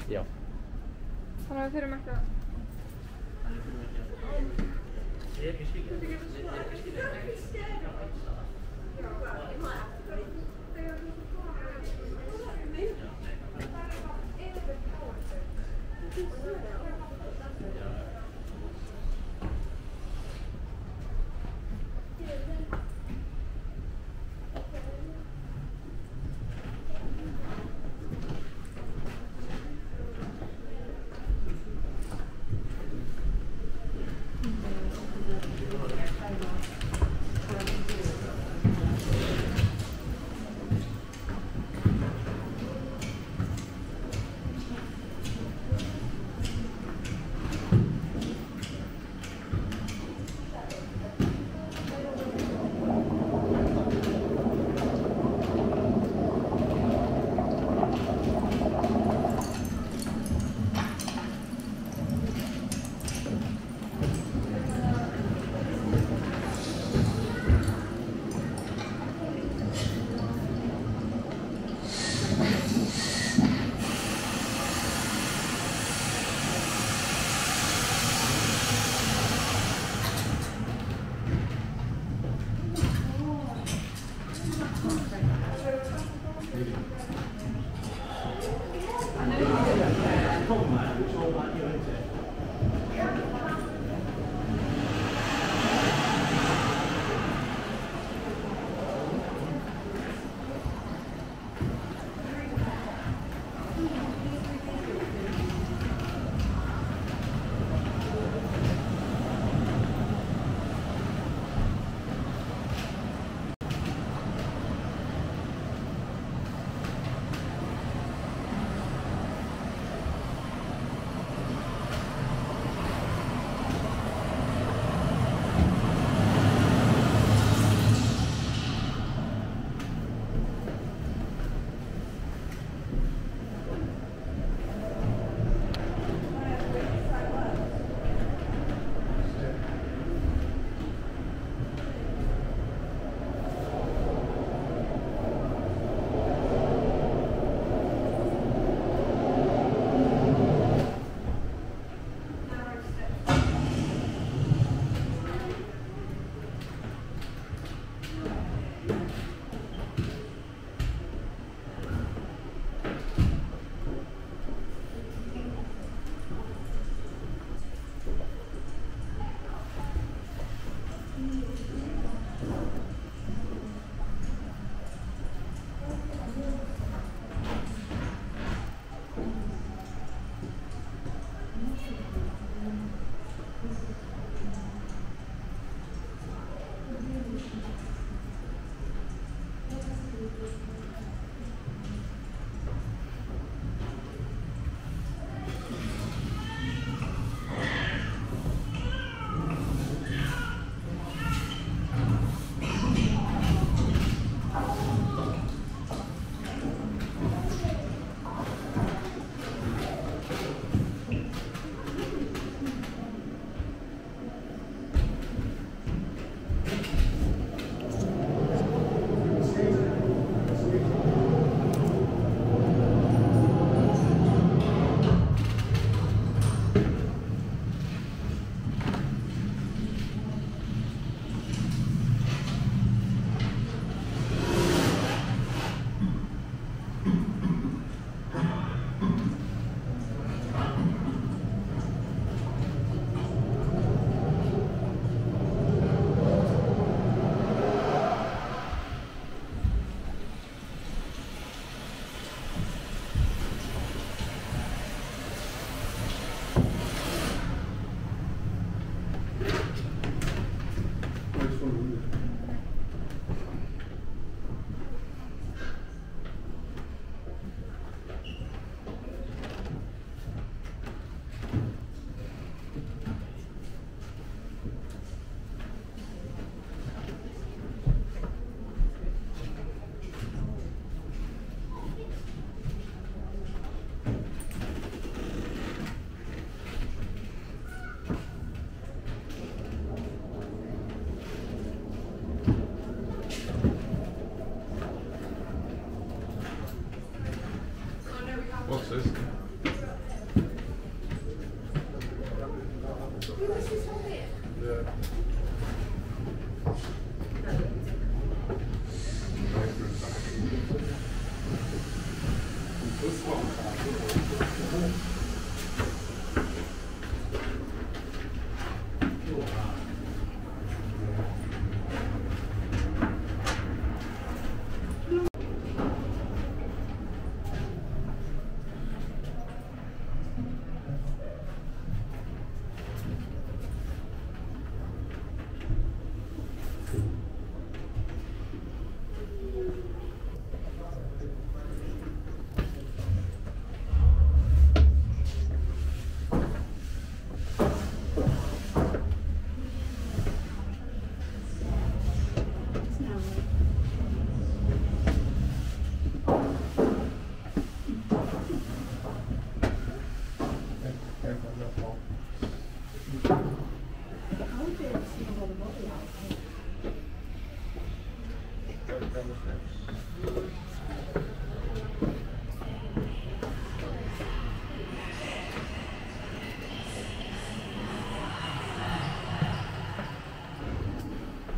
Já. Þannig að við þurfum ekki að... Ég er ekki skilja. Ég er ekki skilja.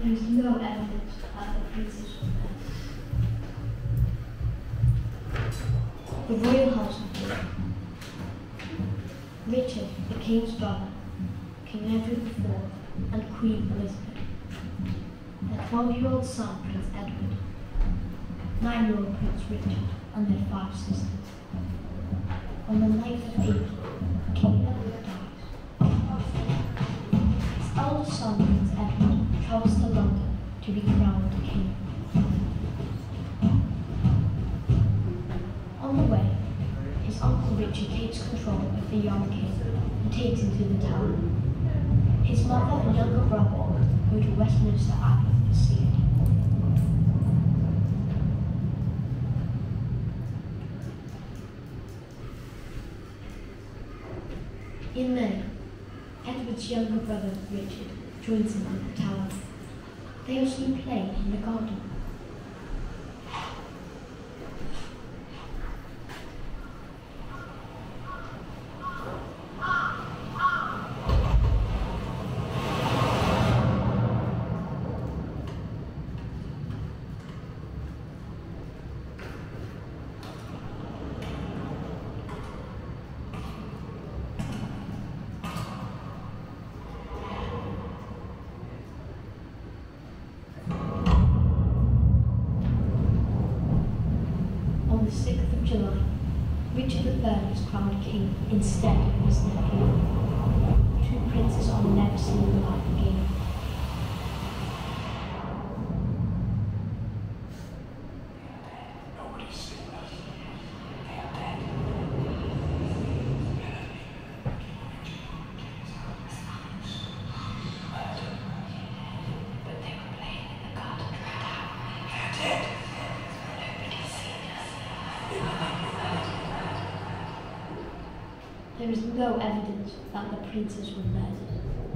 There is no evidence that the princes were there. The royal house of York. Richard, the king's brother, King Edward the Fourth, and Queen Elizabeth. Their twelve-year-old son, Prince Edward, nine-year-old Prince Richard, and their five sisters. On the ninth of April, King Edward dies. His eldest son, Prince Edward, travels to London to be crowned king. On the way, his uncle Richard takes control of the young king and takes him to the Tower. His mother and younger brother go to Westminster Abbey to see it. In May, Edward's younger brother Richard joins him at the Tower. They are soon playing in the garden. On the sixth of July, Richard the Third is crowned king instead of his nephew. Two princes are never seen alive again. Nobody's seen us. They are dead. But they were playing in the garden. They're dead. Nobody's seen us. There is no evidence that the princes were murdered.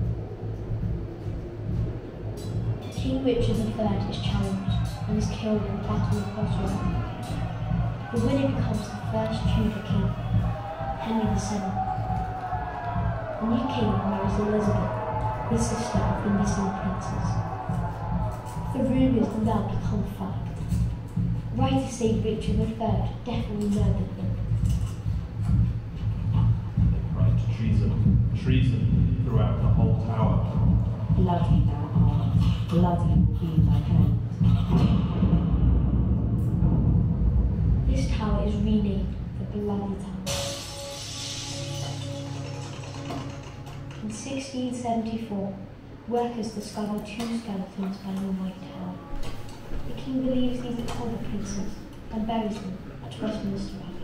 King Richard the Third is challenged and is killed in the Battle of MUSUEM. The winner becomes the first Tudor king, Henry the Seventh. The new king marries Elizabeth, the sister of the missing princes. The rumours now become fact. Writers say Richard the Third definitely murdered them. Right, treason. Treason throughout the whole tower. Bloody thou art, bloody will be thy hand. This tower is renamed the Bloody Tower. In sixteen seventy-four, workers discover two skeletons by the White Tower. The king believes these are other princes and buries them at Westminster Abbey.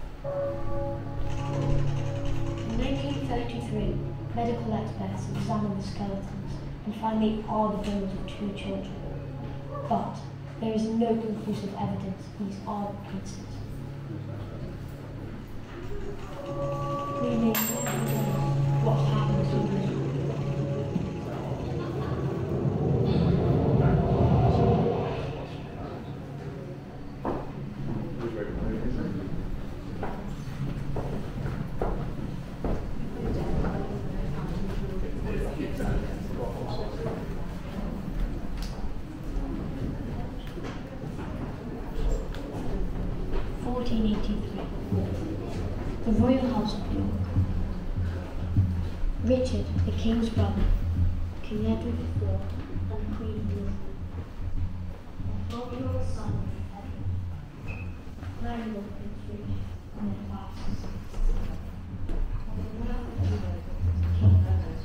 In nineteen thirty-three, medical experts examine the skeletons and find they are the bones of two children. But there is no conclusive evidence these are the princes. We may never know what happened to them. fourteen eighty-three. The Royal House of York. Richard, the king's brother, King Edward the Fourth, and Queen Elizabeth. Their twelve-year-old son, Edward, nine-year-old Prince Richard, and their five sisters. On the ninth of July, King Edward.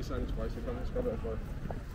sounds twice, I can't spell it for.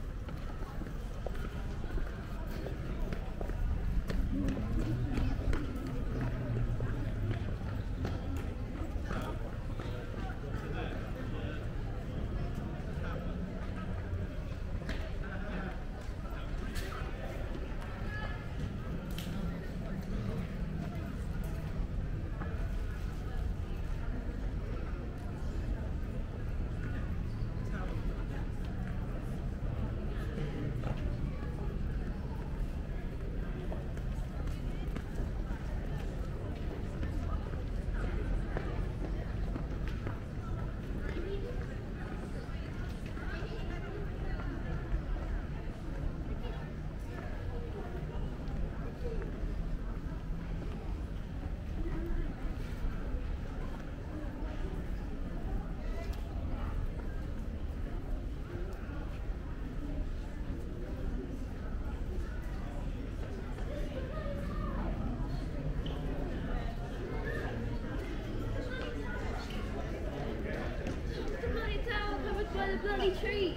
Bloody tree!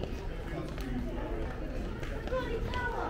Bloody tower!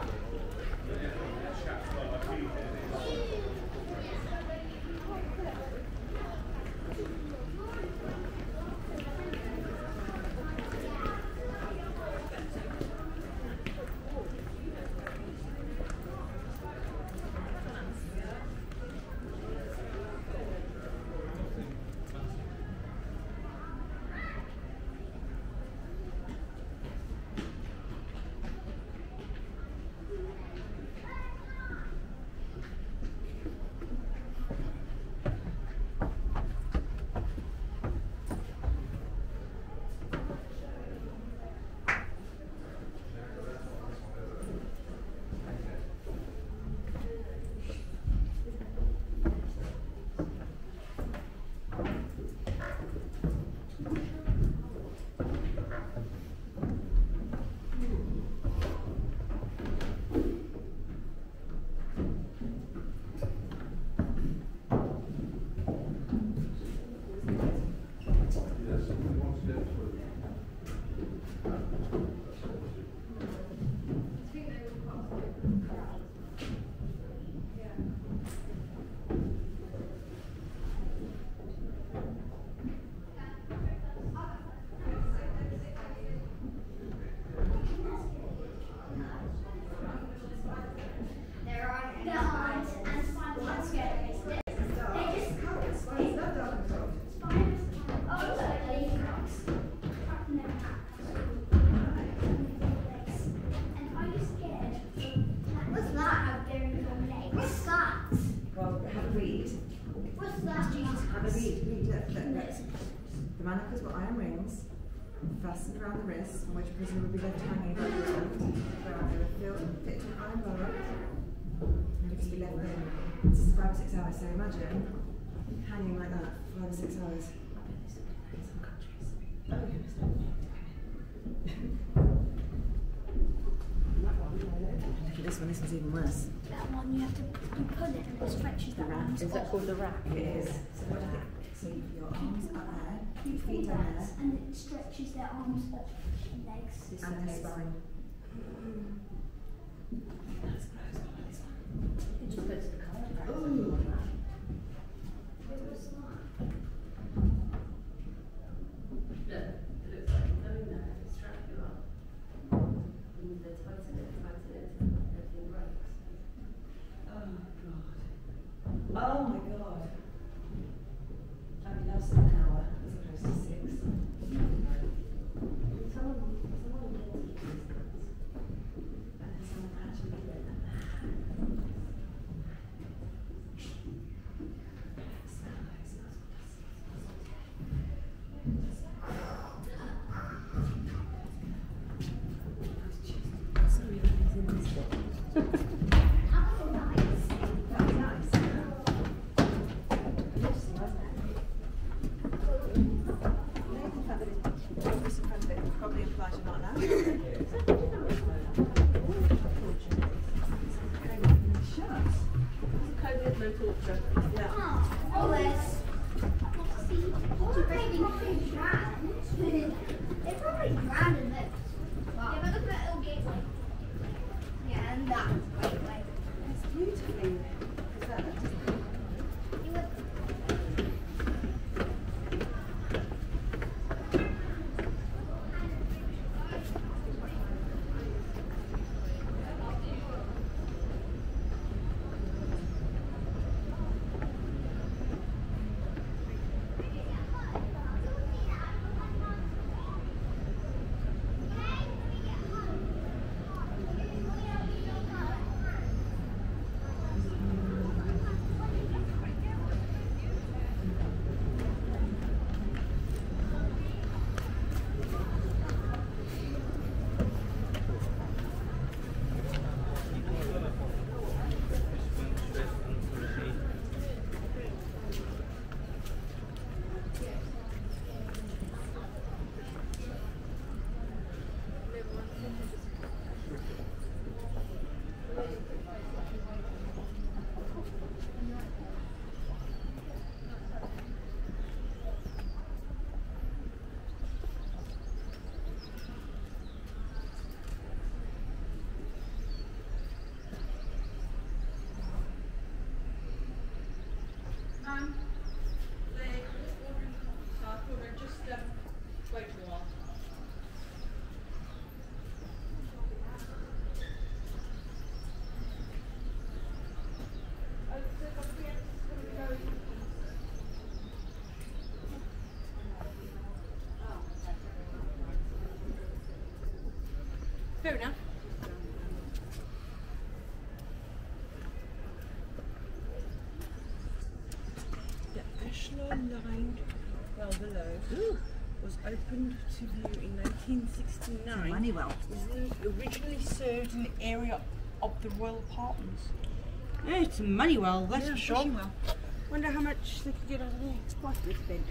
The manacles were iron rings, fastened around the wrists, from which a prisoner would be left hanging by the wrist, where they were filled and fit to an iron bar, and would just be left there for five or six hours. So imagine hanging like that for five or six hours. Look at this one, this one's even worse. That one, you have to you pull it and it stretches the rack. Is that called the rack? It is. So what do you So your arms up there, your feet down there. And it stretches their arms up and legs. And their spine. That's gross, I like this one. It just puts the colour back. Ooh. It was smart. Look, it looks like you're going there, it's strap you up. And they tighten it, tighten it, everything breaks. Oh god. Oh my god. I mean, that's an hour as opposed to six. Someone, someone did these things. And then someone actually did it. Probably implies you're not allowed. COVID, no torture. Yeah. Oh, always. See, all the baby food drowned. They probably drowned in there. Fair enough. The Ashlar Line, well below, Ooh. was opened to view in nineteen sixty-nine. Manuel. It originally served an area of the royal apartments. Yeah, it's a money well, that's Yeah, for sure. fishing well. Wonder how much they could get out of there. It's quite this big.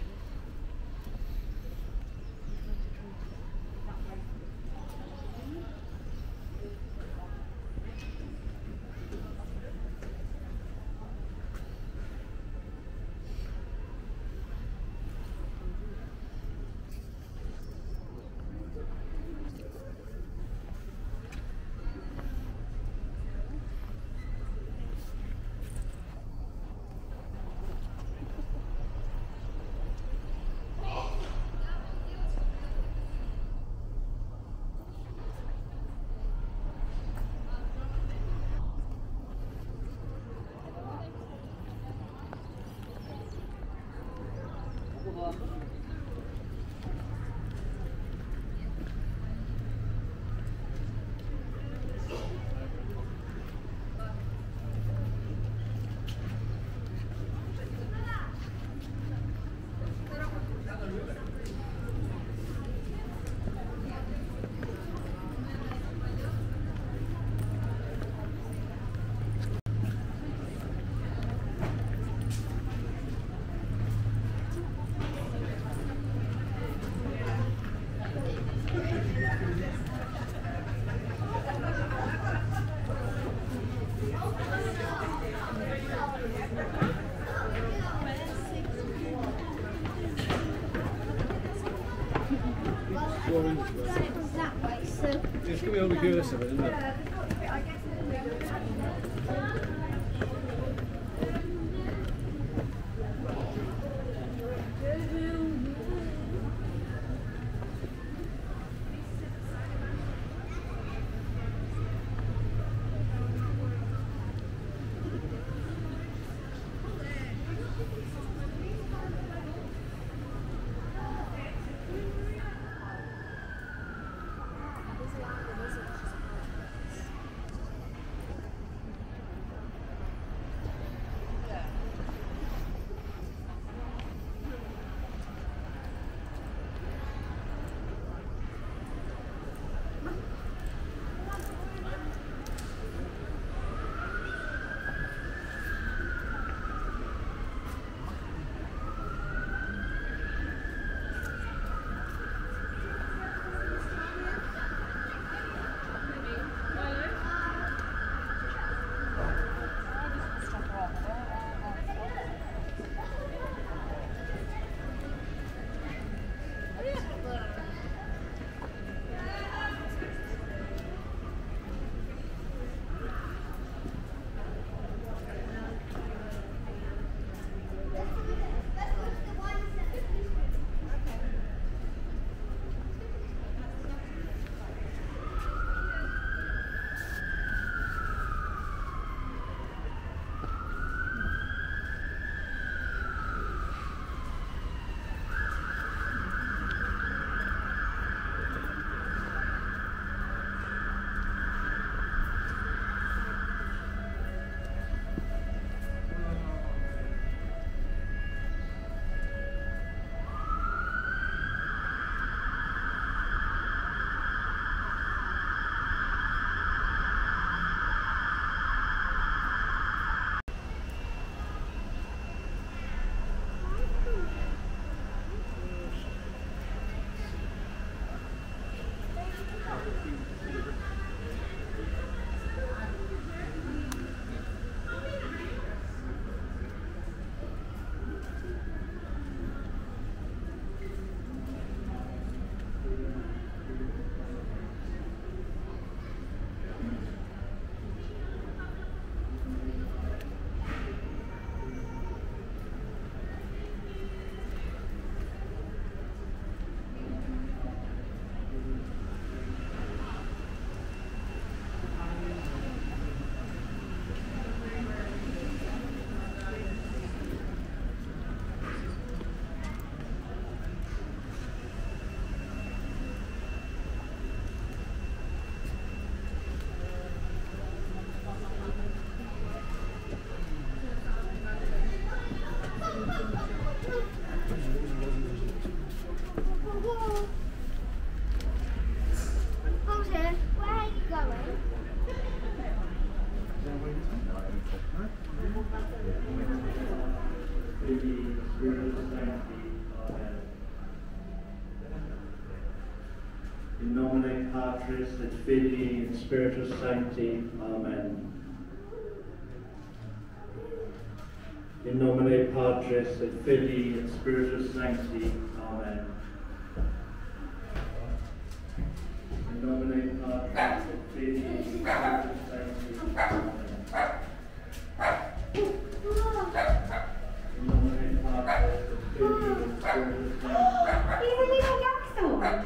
That way, so. It's going to be on the cursor, isn't it? Patris et Filii et Spiritus Sancti. Amen. In nomine Patris et Filii et Spiritus Sancti. Amen. In nomine Patris et Filii et Spiritus Sancti. Amen. In nomine Patris et Filii et Spiritus Sancti. He's a little dinosaur.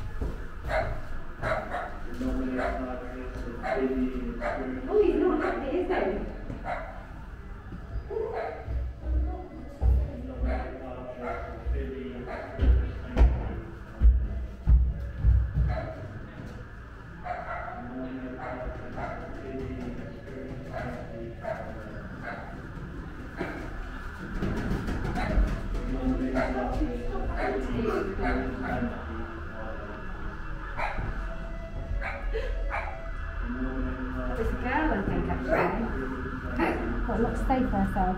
In nomine Patris et Filii et Spiritus. Oh, he's not happy, is he? There's a girl, I think, actually. Got a lot to say for herself.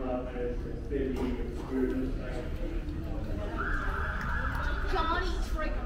Johnny, trick